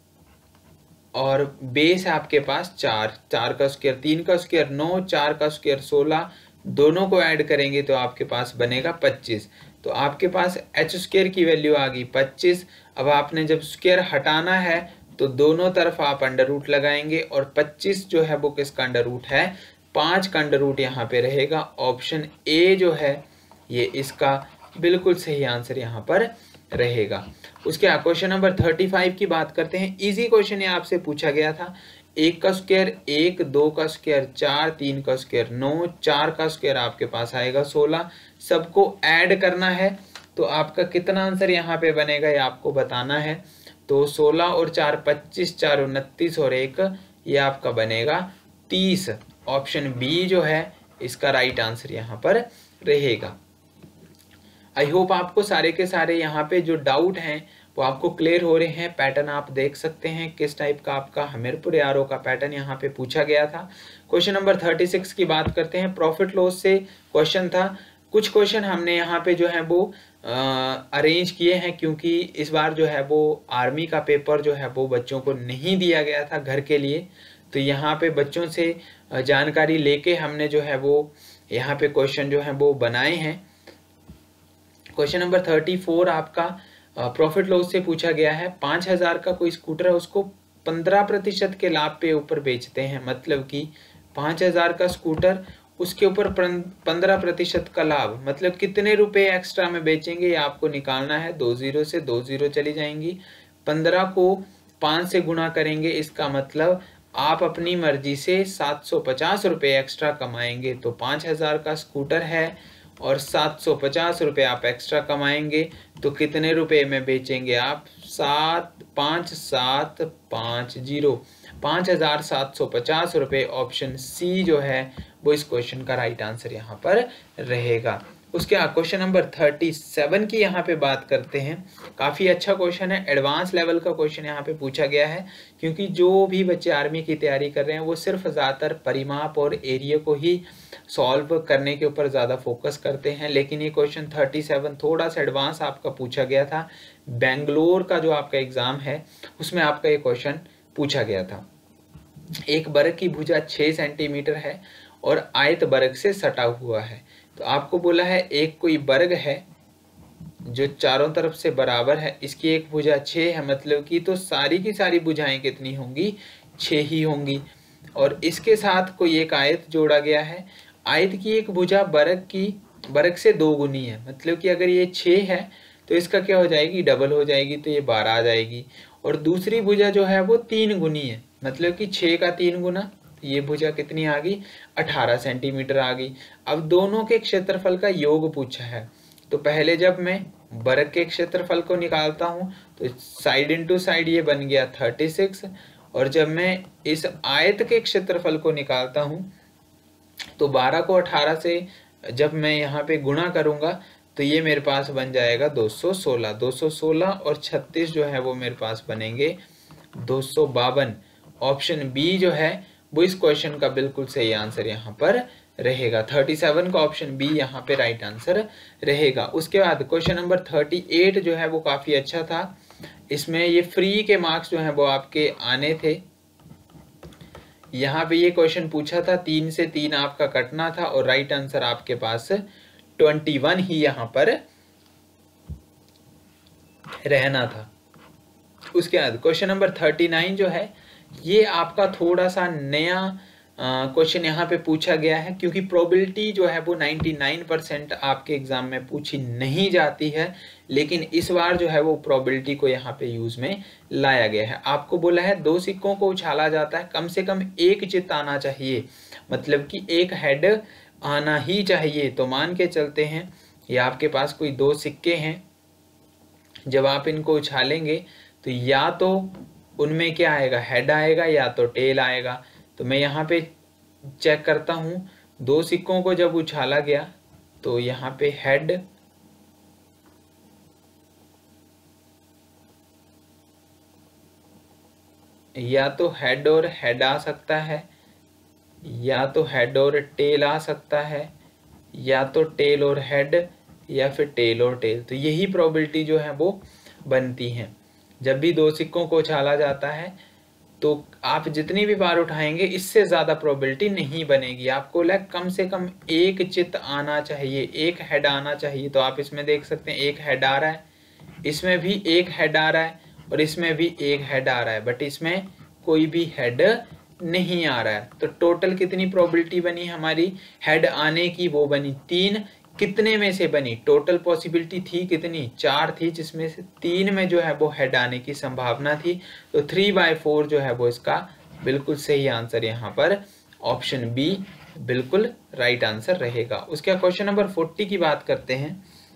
और बेस है आपके पास चार, चार का स्क्वायर तीन का स्क्वायर नौ, चार का स्क्वायर सोलह, दोनों को ऐड करेंगे तो आपके पास बनेगा पच्चीस। तो आपके पास एच स्क्वायर की वैल्यू आ गई पच्चीस। अब आपने जब स्क्वायर हटाना है तो दोनों तरफ आप अंडर रूट लगाएंगे, और पच्चीस जो है वो किसका अंडर रूट है? पाँच का अंडर रूट यहाँ पे रहेगा। ऑप्शन ए जो है ये इसका बिल्कुल सही आंसर यहाँ पर रहेगा। उसके बाद क्वेश्चन नंबर पैंतीस की बात करते हैं। इजी क्वेश्चन ये आपसे पूछा गया था। एक का स्क्वायर एक, दो का स्क्वायर चार, तीन का स्क्वायर नौ, चार का स्क्वायर आपके पास आएगा सोलह। सबको ऐड करना है तो आपका कितना आंसर यहाँ पे बनेगा ये आपको बताना है। तो सोलह और चार पच्चीस, चार उनतीस और एक ये आपका बनेगा तीस। ऑप्शन बी जो है इसका राइट आंसर यहाँ पर रहेगा। आई होप आपको सारे के सारे यहाँ पे जो डाउट हैं वो आपको क्लियर हो रहे हैं। पैटर्न आप देख सकते हैं किस टाइप का आपका हमीरपुर यारो का पैटर्न यहाँ पे पूछा गया था। क्वेश्चन नंबर छत्तीस की बात करते हैं। प्रॉफिट लॉस से क्वेश्चन था। कुछ क्वेश्चन हमने यहाँ पे जो है वो अरेंज किए हैं, क्योंकि इस बार जो है वो आर्मी का पेपर जो है वो बच्चों को नहीं दिया गया था घर के लिए। तो यहाँ पे बच्चों से जानकारी लेके हमने जो है वो यहाँ पे क्वेश्चन जो है वो बनाए हैं। क्वेश्चन नंबर चौंतीस आपका प्रॉफिट लॉस से पूछा गया है। पाँच हजार का कोई स्कूटर है, उसको पंद्रह प्रतिशत के लाभ पे ऊपर बेचते हैं, मतलब कि पाँच हजार का स्कूटर उसके ऊपर पंद्रह प्रतिशत का लाभ, मतलब कितने रुपए एक्स्ट्रा में बेचेंगे ये आपको निकालना है। दो जीरो से दो जीरो चली जाएंगी, पंद्रह को पाँच से गुणा करेंगे, इसका मतलब आप अपनी मर्जी से सात सौ पचास रुपये एक्स्ट्रा कमाएंगे। तो पाँच हजार का स्कूटर है और सात सौ पचास रुपये आप एक्स्ट्रा कमाएंगे, तो कितने रुपए में बेचेंगे आप? सात पाँच सात पाँच जीरो, पाँच हजार सात सौ पचास रुपये। ऑप्शन सी जो है वो इस क्वेश्चन का राइट आंसर यहाँ पर रहेगा। उसके बाद क्वेश्चन नंबर सैंतीस की यहाँ पे बात करते हैं। काफ़ी अच्छा क्वेश्चन है, एडवांस लेवल का क्वेश्चन यहाँ पे पूछा गया है, क्योंकि जो भी बच्चे आर्मी की तैयारी कर रहे हैं वो सिर्फ ज़्यादातर परिमाप और एरिया को ही सॉल्व करने के ऊपर ज़्यादा फोकस करते हैं। लेकिन ये क्वेश्चन सैंतीस थोड़ा सा एडवांस आपका पूछा गया था। बेंगलोर का जो आपका एग्ज़ाम है उसमें आपका ये क्वेश्चन पूछा गया था। एक वर्ग की भुजा छः सेंटीमीटर है और आयत वर्ग से सटा हुआ है। तो आपको बोला है एक कोई वर्ग है जो चारों तरफ से बराबर है, इसकी एक भुजा छः है, मतलब कि तो सारी की सारी भुजाएं कितनी होंगी? छः ही होंगी। और इसके साथ कोई एक आयत जोड़ा गया है, आयत की एक भुजा वर्ग की वर्ग से दो गुनी है, मतलब कि अगर ये छः है तो इसका क्या हो जाएगी? डबल हो जाएगी, तो ये बारह आ जाएगी। और दूसरी भुजा जो है वो तीन गुनी है, मतलब कि छः का तीन गुना, ये भुजा कितनी आ गई? अठारह सेंटीमीटर आ गई। अब दोनों के क्षेत्रफल का योग पूछा है, तो पहले जब मैं वर्ग के क्षेत्रफल को निकालता हूँ तो साइड इनटू साइड ये बन गया छत्तीस, और जब मैं इस आयत के क्षेत्रफल को निकालता हूँ तो बारह को अठारह से जब मैं यहाँ पे गुणा करूँगा तो ये मेरे पास बन जाएगा दो सौ सोलह। दो सौ सोलह और छत्तीस जो है वो मेरे पास बनेंगे दो सौ बावन। ऑप्शन बी जो है वो इस क्वेश्चन का बिल्कुल सही आंसर यहाँ पर रहेगा। सैंतीस का ऑप्शन बी यहाँ पे राइट आंसर रहेगा। उसके बाद क्वेश्चन नंबर अड़तीस जो है वो काफी अच्छा था। इसमें ये फ्री के मार्क्स जो है वो आपके आने थे। यहाँ पे ये क्वेश्चन पूछा था, तीन से तीन आपका कटना था और राइट आंसर आपके पास इक्कीस ही यहाँ पर रहना था। उसके बाद क्वेश्चन नंबर उनतीस जो है ये आपका थोड़ा सा नया क्वेश्चन यहाँ पे पूछा गया है, क्योंकि प्रोबेबिलिटी जो है वो निन्यानवे परसेंट आपके एग्जाम में पूछी नहीं जाती है, लेकिन इस बार जो है वो प्रोबेबिलिटी को यहाँ पे यूज में लाया गया है। आपको बोला है दो सिक्कों को उछाला जाता है, कम से कम एक चित्त आना चाहिए, मतलब कि एक हेड आना ही चाहिए। तो मान के चलते हैं ये आपके पास कोई दो सिक्के हैं, जब आप इनको उछालेंगे तो या तो उनमें क्या आएगा, हेड आएगा या तो टेल आएगा। तो मैं यहाँ पे चेक करता हूँ, दो सिक्कों को जब उछाला गया तो यहाँ पे हेड या तो हेड और हेड आ सकता है, या तो हेड और टेल आ सकता है, या तो टेल और हेड, या फिर टेल और टेल। तो यही प्रोबेबिलिटी जो है वो बनती है। जब भी दो सिक्कों को उछाला जाता है तो आप जितनी भी बार उठाएंगे इससे ज्यादा प्रोबेबिलिटी नहीं बनेगी। आपको लग कम से कम एक चित्त आना चाहिए, एक हेड आना चाहिए। तो आप इसमें देख सकते हैं एक हेड आ रहा है, इसमें भी एक हेड आ रहा है और इसमें भी एक हेड आ रहा है, बट इसमें कोई भी हेड नहीं आ रहा है। तो टोटल कितनी प्रोबेबिलिटी बनी हमारी हेड आने की, वो बनी तीन। कितने में से बनी, टोटल पॉसिबिलिटी थी कितनी, चार थी, जिसमें से तीन में जो है वो हेड आने की संभावना थी। तो थ्री बाय फोर जो है वो इसका बिल्कुल सही आंसर यहाँ पर ऑप्शन बी बिल्कुल राइट आंसर रहेगा। उसके क्वेश्चन नंबर चालीस की बात करते हैं।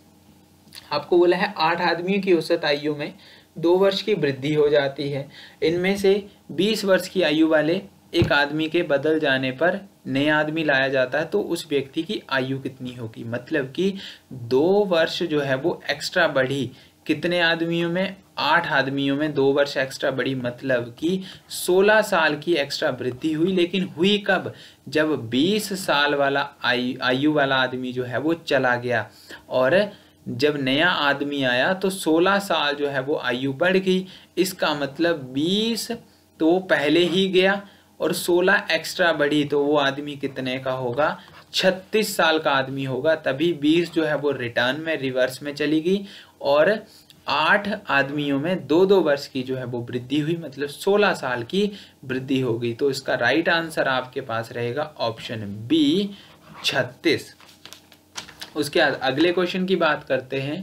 आपको बोला है आठ आदमियों की औसत आयु में दो वर्ष की वृद्धि हो जाती है। इनमें से बीस वर्ष की आयु वाले एक आदमी के बदल जाने पर नया आदमी लाया जाता है तो उस व्यक्ति की आयु कितनी होगी। मतलब कि दो वर्ष जो है वो एक्स्ट्रा बढ़ी, कितने आदमियों में, आठ आदमियों में दो वर्ष एक्स्ट्रा बढ़ी, मतलब कि सोलह साल की एक्स्ट्रा वृद्धि हुई। लेकिन हुई कब, जब बीस साल वाला आयु आयु वाला आदमी जो है वो चला गया और जब नया आदमी आया तो सोलह साल जो है वो आयु बढ़ गई। इसका मतलब बीस तो पहले ही गया और सोलह एक्स्ट्रा बढ़ी, तो वो आदमी कितने का होगा, छत्तीस साल का आदमी होगा। तभी बीस जो है वो रिटर्न में रिवर्स में चली गई और आठ आदमियों में दो दो वर्ष की जो है वो वृद्धि हुई, मतलब सोलह साल की वृद्धि हो गई। तो इसका राइट आंसर आपके पास रहेगा ऑप्शन बी छत्तीस। उसके बाद अगले क्वेश्चन की बात करते हैं।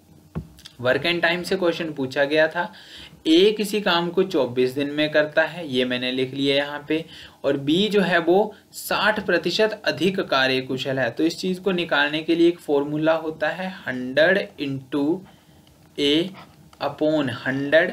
वर्क एंड टाइम से क्वेश्चन पूछा गया था। ए किसी काम को चौबीस दिन में करता है, ये मैंने लिख लिया यहाँ पे, और बी जो है वो साठ प्रतिशत अधिक कार्य कुशल है। तो इस चीज को निकालने के लिए एक फॉर्मूला होता है, hundred into A upon hundred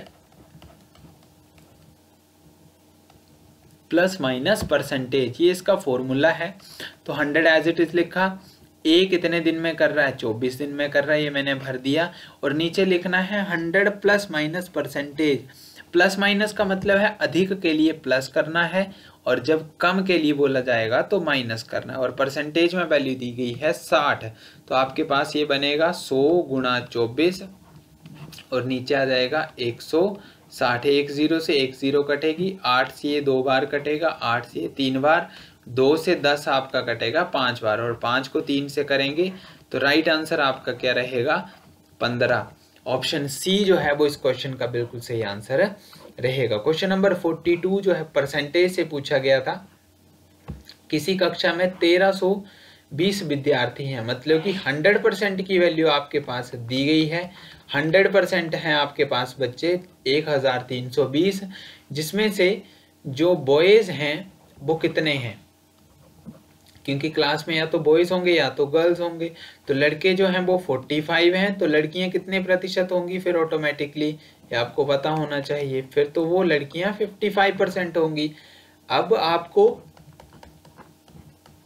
plus minus percentage, ये इसका फॉर्मूला है। तो हंड्रेड एज इट इज लिखा, ए कितने दिन में कर रहा है, चौबीस दिन में कर रहा है, ये मैंने भर दिया। और नीचे लिखना है hundred plus minus percentage. Plus minus का मतलब है अधिक के लिए प्लस करना है और जब कम के लिए बोला जाएगा तो माइनस करना है। और परसेंटेज में वैल्यू दी गई है साठ, तो आपके पास ये बनेगा सौ गुणा चौबीस और नीचे आ जाएगा एक सौ साठ। एक जीरो से एक जीरो कटेगी, आठ से ये दो बार कटेगा, आठ से ये तीन बार, दो से दस आपका कटेगा पांच बार, और पांच को तीन से करेंगे तो राइट आंसर आपका क्या रहेगा, पंद्रह। ऑप्शन सी जो है वो इस क्वेश्चन का बिल्कुल सही आंसर रहेगा। क्वेश्चन नंबर बयालीस जो है परसेंटेज से पूछा गया था। किसी कक्षा में तेरह सौ बीस विद्यार्थी हैं, मतलब कि हंड्रेड परसेंट की वैल्यू आपके पास दी गई है। हंड्रेड परसेंट है आपके पास बच्चे एक हजार तीन सौ बीस, जिसमें से जो बॉयज हैं वो कितने हैं, क्योंकि क्लास में या तो बॉयज होंगे या तो गर्ल्स होंगे। तो लड़के जो हैं वो पैंतालीस हैं, तो लड़कियां कितने प्रतिशत होंगी, फिर ऑटोमेटिकली ये आपको पता होना चाहिए, फिर तो वो लड़कियां पचपन परसेंट होंगी। अब आपको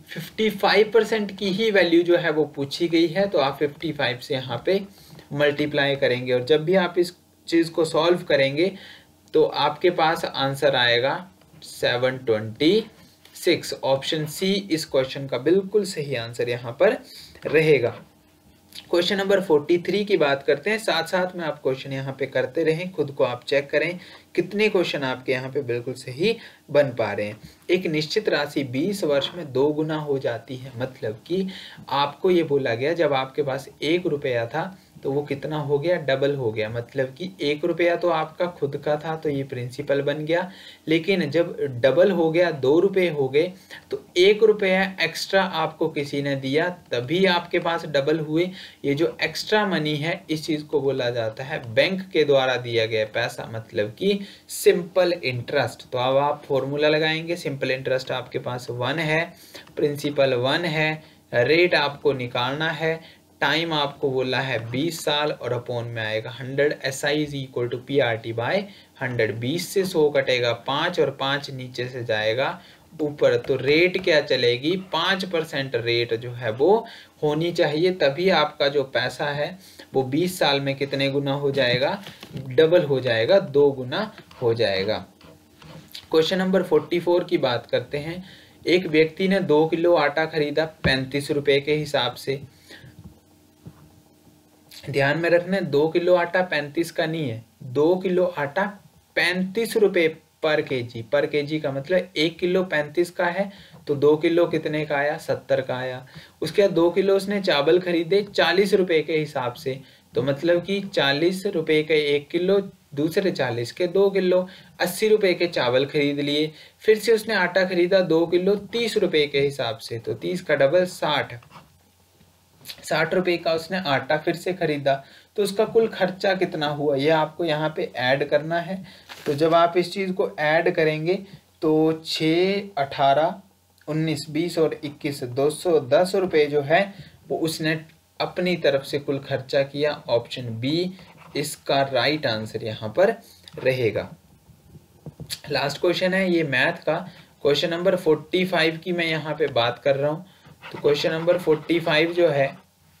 पचपन परसेंट की ही वैल्यू जो है वो पूछी गई है, तो आप पचपन से यहाँ पे मल्टीप्लाई करेंगे और जब भी आप इस चीज़ को सॉल्व करेंगे तो आपके पास आंसर आएगा seven twenty six. Option C इस क्वेश्चन का बिल्कुल सही आंसर यहाँ पर रहेगा। क्वेश्चन नंबर तैंतालीस की बात करते हैं, साथ साथ में आप क्वेश्चन यहाँ पे करते रहें, खुद को आप चेक करें कितने क्वेश्चन आपके यहाँ पे बिल्कुल सही बन पा रहे हैं। एक निश्चित राशि बीस वर्ष में दो गुना हो जाती है, मतलब कि आपको ये बोला गया जब आपके पास एक रुपया था तो वो कितना हो गया, डबल हो गया। मतलब कि एक रुपया तो आपका खुद का था तो ये प्रिंसिपल बन गया, लेकिन जब डबल हो गया, दो रुपये हो गए, तो एक रुपया एक्स्ट्रा आपको किसी ने दिया तभी आपके पास डबल हुए। ये जो एक्स्ट्रा मनी है इस चीज़ को बोला जाता है बैंक के द्वारा दिया गया पैसा, मतलब कि सिंपल इंटरेस्ट। तो अब आप फॉर्मूला लगाएंगे, सिंपल इंटरेस्ट आपके पास वन है, प्रिंसिपल वन है, रेट आपको निकालना है, टाइम आपको बोला है बीस साल और अपॉन में आएगा hundred. S I is equal to P R T by hundred. बीस से सौ कटेगा पाँच और पाँच नीचे से जाएगा ऊपर, तो रेट क्या चलेगी, पाँच परसेंट रेट जो है वो होनी चाहिए, तभी आपका जो पैसा है वो बीस साल में कितने गुना हो जाएगा, डबल हो जाएगा, दो गुना हो जाएगा। क्वेश्चन नंबर चौवालीस की बात करते हैं। एक व्यक्ति ने दो किलो आटा खरीदा पैंतीस रुपए के हिसाब से। ध्यान में रखना, दो किलो आटा पैंतीस का नहीं है, दो किलो आटा पैंतीस रुपए पर केजी। पर केजी का मतलब एक किलो पैंतीस का है तो दो किलो कितने का आया, सत्तर का आया। उसके बाद दो किलो उसने चावल खरीदे चालीस रुपए के हिसाब से, तो मतलब कि चालीस रुपए के एक किलो, दूसरे चालीस के दो किलो, अस्सी रुपए के चावल खरीद लिए। फिर से उसने आटा खरीदा दो किलो तीस रुपए के हिसाब से, तो तीस का डबल साठ, साठ रुपए का उसने आटा फिर से खरीदा, तो उसका कुल खर्चा कितना हुआ ये आपको यहाँ पे ऐड करना है। तो जब आप इस चीज़ को ऐड करेंगे तो छः, अठारह, उन्नीस, बीस और इक्कीस, दो सौ दस रुपये जो है वो उसने अपनी तरफ से कुल खर्चा किया। ऑप्शन बी इसका राइट आंसर यहाँ पर रहेगा। लास्ट क्वेश्चन है ये मैथ का, क्वेश्चन नंबर पैंतालीस की मैं यहाँ पे बात कर रहा हूँ। तो क्वेश्चन नंबर पैंतालीस जो है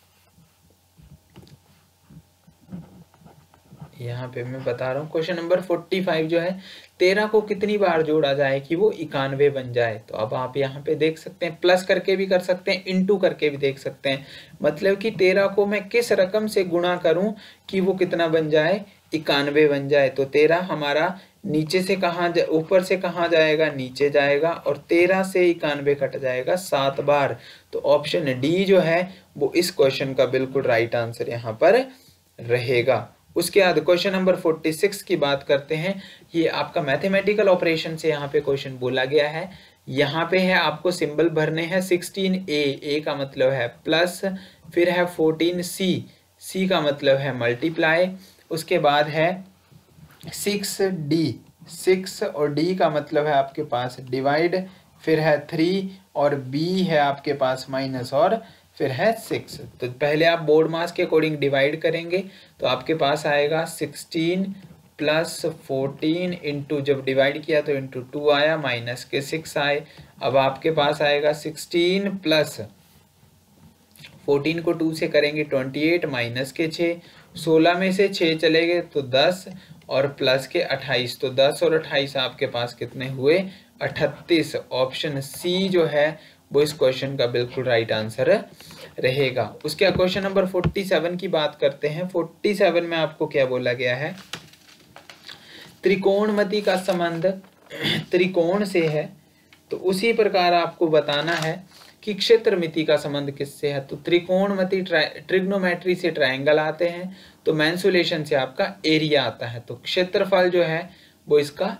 यहाँ पे मैं बता रहा हूँ, क्वेश्चन नंबर पैंतालीस जो है, तेरह को कितनी बार जोड़ा जाए कि वो इक्यानवे बन जाए। तो अब आप यहाँ पे देख सकते हैं, प्लस करके भी कर सकते हैं, इनटू करके भी देख सकते हैं। मतलब कि तेरह को मैं किस रकम से गुणा करूं कि वो कितना बन जाए, इक्यानवे बन जाए। तो तेरह हमारा नीचे से कहाँ, ऊपर से कहाँ जाएगा, नीचे जाएगा, और तेरह से इक्यानवे कट जाएगा सात बार। तो ऑप्शन डी जो है वो इस क्वेश्चन का बिल्कुल राइट आंसर यहाँ पर रहेगा। उसके बाद क्वेश्चन नंबर छियालीस की बात करते हैं। ये आपका मैथमेटिकल ऑपरेशन से यहाँ पे क्वेश्चन बोला गया है। यहाँ पे है आपको सिंबल भरने हैं, सिक्सटीन ए, ए का मतलब है प्लस, फिर है फोर्टीन सी, सी का मतलब है मल्टीप्लाई, उसके बाद है सिक्स डी, सिक्स और डी का मतलब है आपके पास डिवाइड, फिर है थ्री और बी है आपके पास माइनस, और फिर है सिक्स। तो पहले आप बोर्ड मास के अकॉर्डिंग डिवाइड करेंगे तो आपके पास आएगा सिक्सटीन प्लस फोर्टीन इंटू, जब डिवाइड किया तो इंटू टू आया, माइनस के सिक्स आए। अब आपके पास आएगा सिक्सटीन प्लस फोर्टीन को टू से करेंगे ट्वेंटी एट, माइनस के छः, सोलह में से छः चले गए तो दस, और प्लस के अट्ठाईस, तो दस और अट्ठाईस आपके पास कितने हुए, अठतीस। ऑप्शन सी जो है वो इस क्वेश्चन का बिल्कुल राइट आंसर रहेगा। उसके क्वेश्चन नंबर सैंतालीस की बात करते हैं। सैंतालीस में आपको क्या बोला गया है, त्रिकोणमिति का संबंध त्रिकोण से है, तो उसी प्रकार आपको बताना है कि क्षेत्रमिति का संबंध किससे है। तो त्रिकोणमिति ट्रिग्नोमेट्री से ट्रायंगल आते हैं, तो मेंसुलेशन से आपका एरिया आता है। तो क्षेत्रफल जो है वो इसका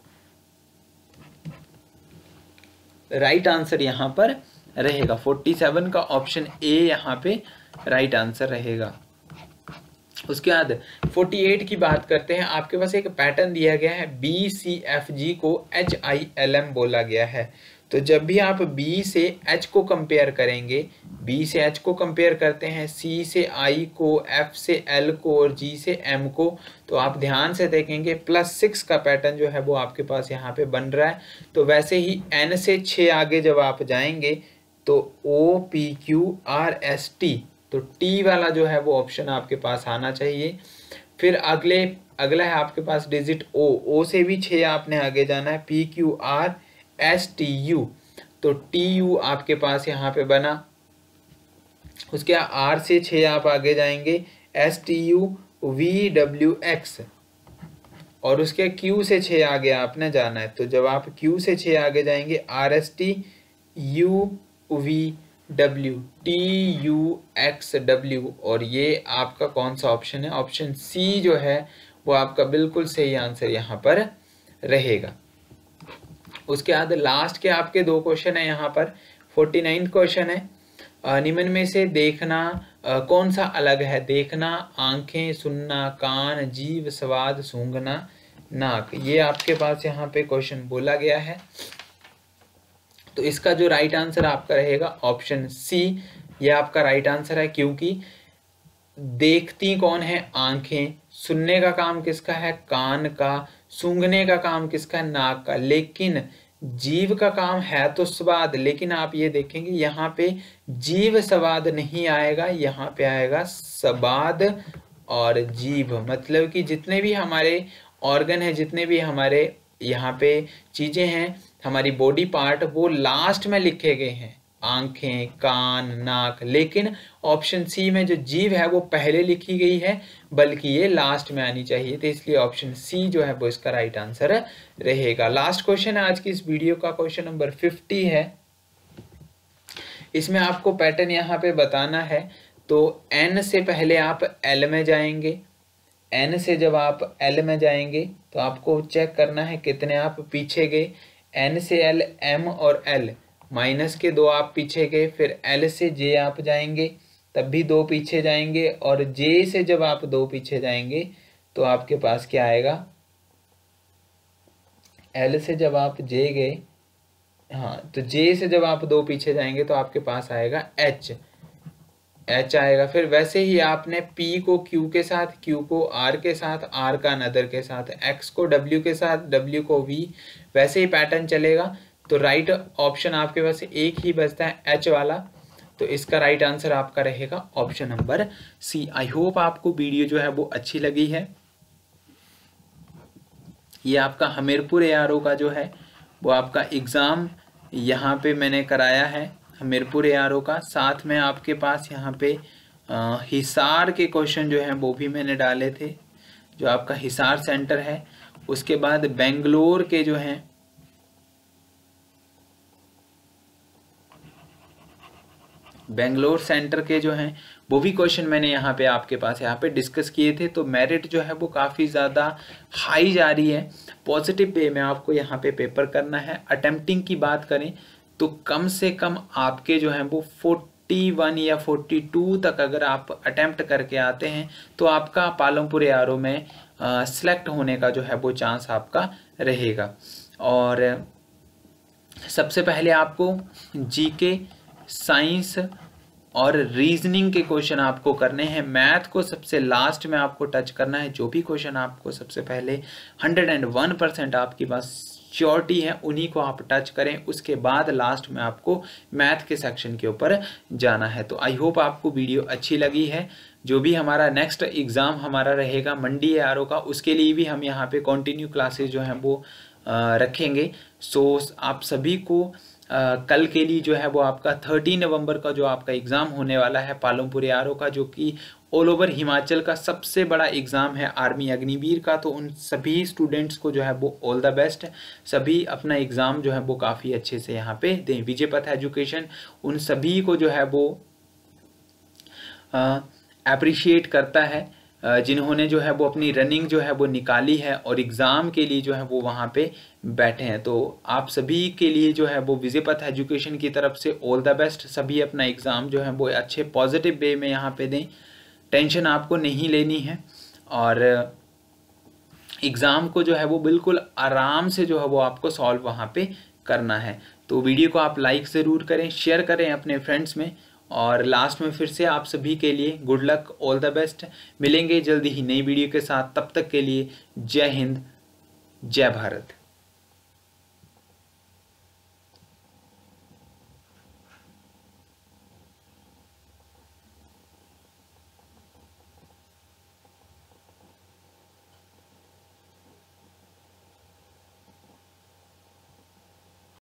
राइट आंसर यहाँ पर रहेगा। सैंतालीस का ऑप्शन ए यहाँ पे राइट आंसर रहेगा। उसके बाद अड़तालीस की बात करते हैं। आपके पास एक पैटर्न दिया गया है, बी सी एफ जी को एच आई एल एम बोला गया है। तो जब भी आप B से H को कंपेयर करेंगे, B से H को कंपेयर करते हैं, C से I को, F से L को और G से M को, तो आप ध्यान से देखेंगे प्लस सिक्स का पैटर्न जो है वो आपके पास यहाँ पे बन रहा है। तो वैसे ही N से छः आगे जब आप जाएंगे तो O P Q R S T, तो टी वाला जो है वो ऑप्शन आपके पास आना चाहिए। फिर अगले अगला है आपके पास डिजिट ओ, ओ से भी छः आपने आगे जाना है, P Q R S T U, तो टी यू आपके पास यहाँ पे बना। उसके आर से छः आप आगे जाएंगे, S T U V W X, और उसके क्यू से छः आगे आपने जाना है। तो जब आप क्यू से छः आगे जाएंगे, R S T U V W T U X W, और ये आपका कौन सा ऑप्शन है? ऑप्शन सी जो है वो आपका बिल्कुल सही आंसर यहाँ पर रहेगा। उसके बाद लास्ट के आपके दो क्वेश्चन है यहाँ पर। फोर्टी नाइन क्वेश्चन है, निम्न में से देखना आ, कौन सा अलग है? देखना, आंखें, सुनना, कान, जीभ, स्वाद, सूंघना, नाक, ये आपके पास यहाँ पे क्वेश्चन बोला गया है। तो इसका जो राइट आंसर आपका रहेगा ऑप्शन सी, ये आपका राइट आंसर है, क्योंकि देखती कौन है? आंखें। सुनने का काम किसका है? कान का। सूंघने का काम किसका है? नाक का। लेकिन जीव का काम है तो स्वाद, लेकिन आप ये देखेंगे यहाँ पे जीव स्वाद नहीं आएगा, यहाँ पे आएगा स्वाद और जीभ। मतलब कि जितने भी हमारे ऑर्गन है, जितने भी हमारे यहाँ पे चीजें हैं, हमारी बॉडी पार्ट, वो लास्ट में लिखे गए हैं, आंखें, कान, नाक। लेकिन ऑप्शन सी में जो जीभ है वो पहले लिखी गई है, बल्कि ये लास्ट में आनी चाहिए। तो इसलिए ऑप्शन सी जो है वो इसका राइट आंसर रहेगा। लास्ट क्वेश्चन है आज की इस वीडियो का, क्वेश्चन नंबर फिफ्टी है। इसमें आपको पैटर्न यहाँ पे बताना है। तो एन से पहले आप एल में जाएंगे, एन से जब आप एल में जाएंगे तो आपको चेक करना है कितने आप पीछे गए। एन से एल, एम और एल, माइनस के दो आप पीछे गए। फिर एल से जे आप जाएंगे, तब भी दो पीछे जाएंगे, और जे से जब आप दो पीछे जाएंगे तो आपके पास क्या आएगा? एल से जब आप जे गए, हाँ, तो जे से जब आप दो पीछे जाएंगे तो आपके पास आएगा एच, एच आएगा। फिर वैसे ही आपने P को Q के साथ, Q को R के साथ, R का अनदर के साथ, X को W के साथ, W को V, वैसे ही पैटर्न चलेगा। तो राइट ऑप्शन आपके पास एक ही बचता है, H वाला। तो इसका राइट आंसर आपका रहेगा option number C. I hope आपको वीडियो जो है वो अच्छी लगी है। ये आपका हमीरपुर ए आर ओ का जो है वो आपका एग्ज़ाम यहाँ पे मैंने कराया है, हमीरपुर ए आर ओ का। साथ में आपके पास यहाँ पे आ, हिसार के क्वेश्चन जो हैं वो भी मैंने डाले थे, जो आपका हिसार सेंटर है। उसके बाद बेंगलोर के जो हैं, बेंगलोर सेंटर के जो हैं वो भी क्वेश्चन मैंने यहाँ पे आपके पास यहाँ पे डिस्कस किए थे। तो मेरिट जो है वो काफ़ी ज़्यादा हाई जा रही है, पॉजिटिव वे में आपको यहाँ पे पेपर करना है। अटेम्प्टिंग की बात करें तो कम से कम आपके जो हैं वो इकतालीस या बयालीस तक अगर आप अटेम्प्ट करके आते हैं तो आपका पालमपुर ए आर ओ में सेलेक्ट होने का जो है वो चांस आपका रहेगा। और सबसे पहले आपको जीके, साइंस और रीजनिंग के क्वेश्चन आपको करने हैं। मैथ को सबसे लास्ट में आपको टच करना है। जो भी क्वेश्चन आपको सबसे पहले हंड्रेड एंड वन परसेंट आपकी पास श्योरिटी है उन्हीं को आप टच करें, उसके बाद लास्ट में आपको मैथ के सेक्शन के ऊपर जाना है। तो आई होप आपको वीडियो अच्छी लगी है। जो भी हमारा नेक्स्ट एग्ज़ाम हमारा रहेगा मंडी ए आर ओ का, उसके लिए भी हम यहाँ पे कंटिन्यू क्लासेस जो हैं वो आ, रखेंगे। सो आप सभी को आ, कल के लिए जो है वो आपका थर्टीन नवंबर का जो आपका एग्ज़ाम होने वाला है पालमपुर ए आर ओ का, जो कि ऑल ओवर हिमाचल का सबसे बड़ा एग्ज़ाम है आर्मी अग्निवीर का। तो उन सभी स्टूडेंट्स को जो है वो ऑल द बेस्ट, सभी अपना एग्ज़ाम जो है वो काफ़ी अच्छे से यहाँ पे दें। विजय पथ एजुकेशन उन सभी को जो है वो अप्रिशिएट करता है जिन्होंने जो है वो अपनी रनिंग जो है वो निकाली है और एग्ज़ाम के लिए जो है वो वहाँ पे बैठे हैं। तो आप सभी के लिए जो है वो विजय पथ एजुकेशन की तरफ से ऑल द बेस्ट। सभी अपना एग्ज़ाम जो है वो अच्छे पॉजिटिव वे में यहाँ पे दें, टेंशन आपको नहीं लेनी है, और एग्ज़ाम को जो है वो बिल्कुल आराम से जो है वो आपको सॉल्व वहाँ पे करना है। तो वीडियो को आप लाइक ज़रूर करें, शेयर करें अपने फ्रेंड्स में, और लास्ट में फिर से आप सभी के लिए good luck, all the best. मिलेंगे जल्दी ही नई वीडियो के साथ, तब तक के लिए जय हिंद, जय भारत।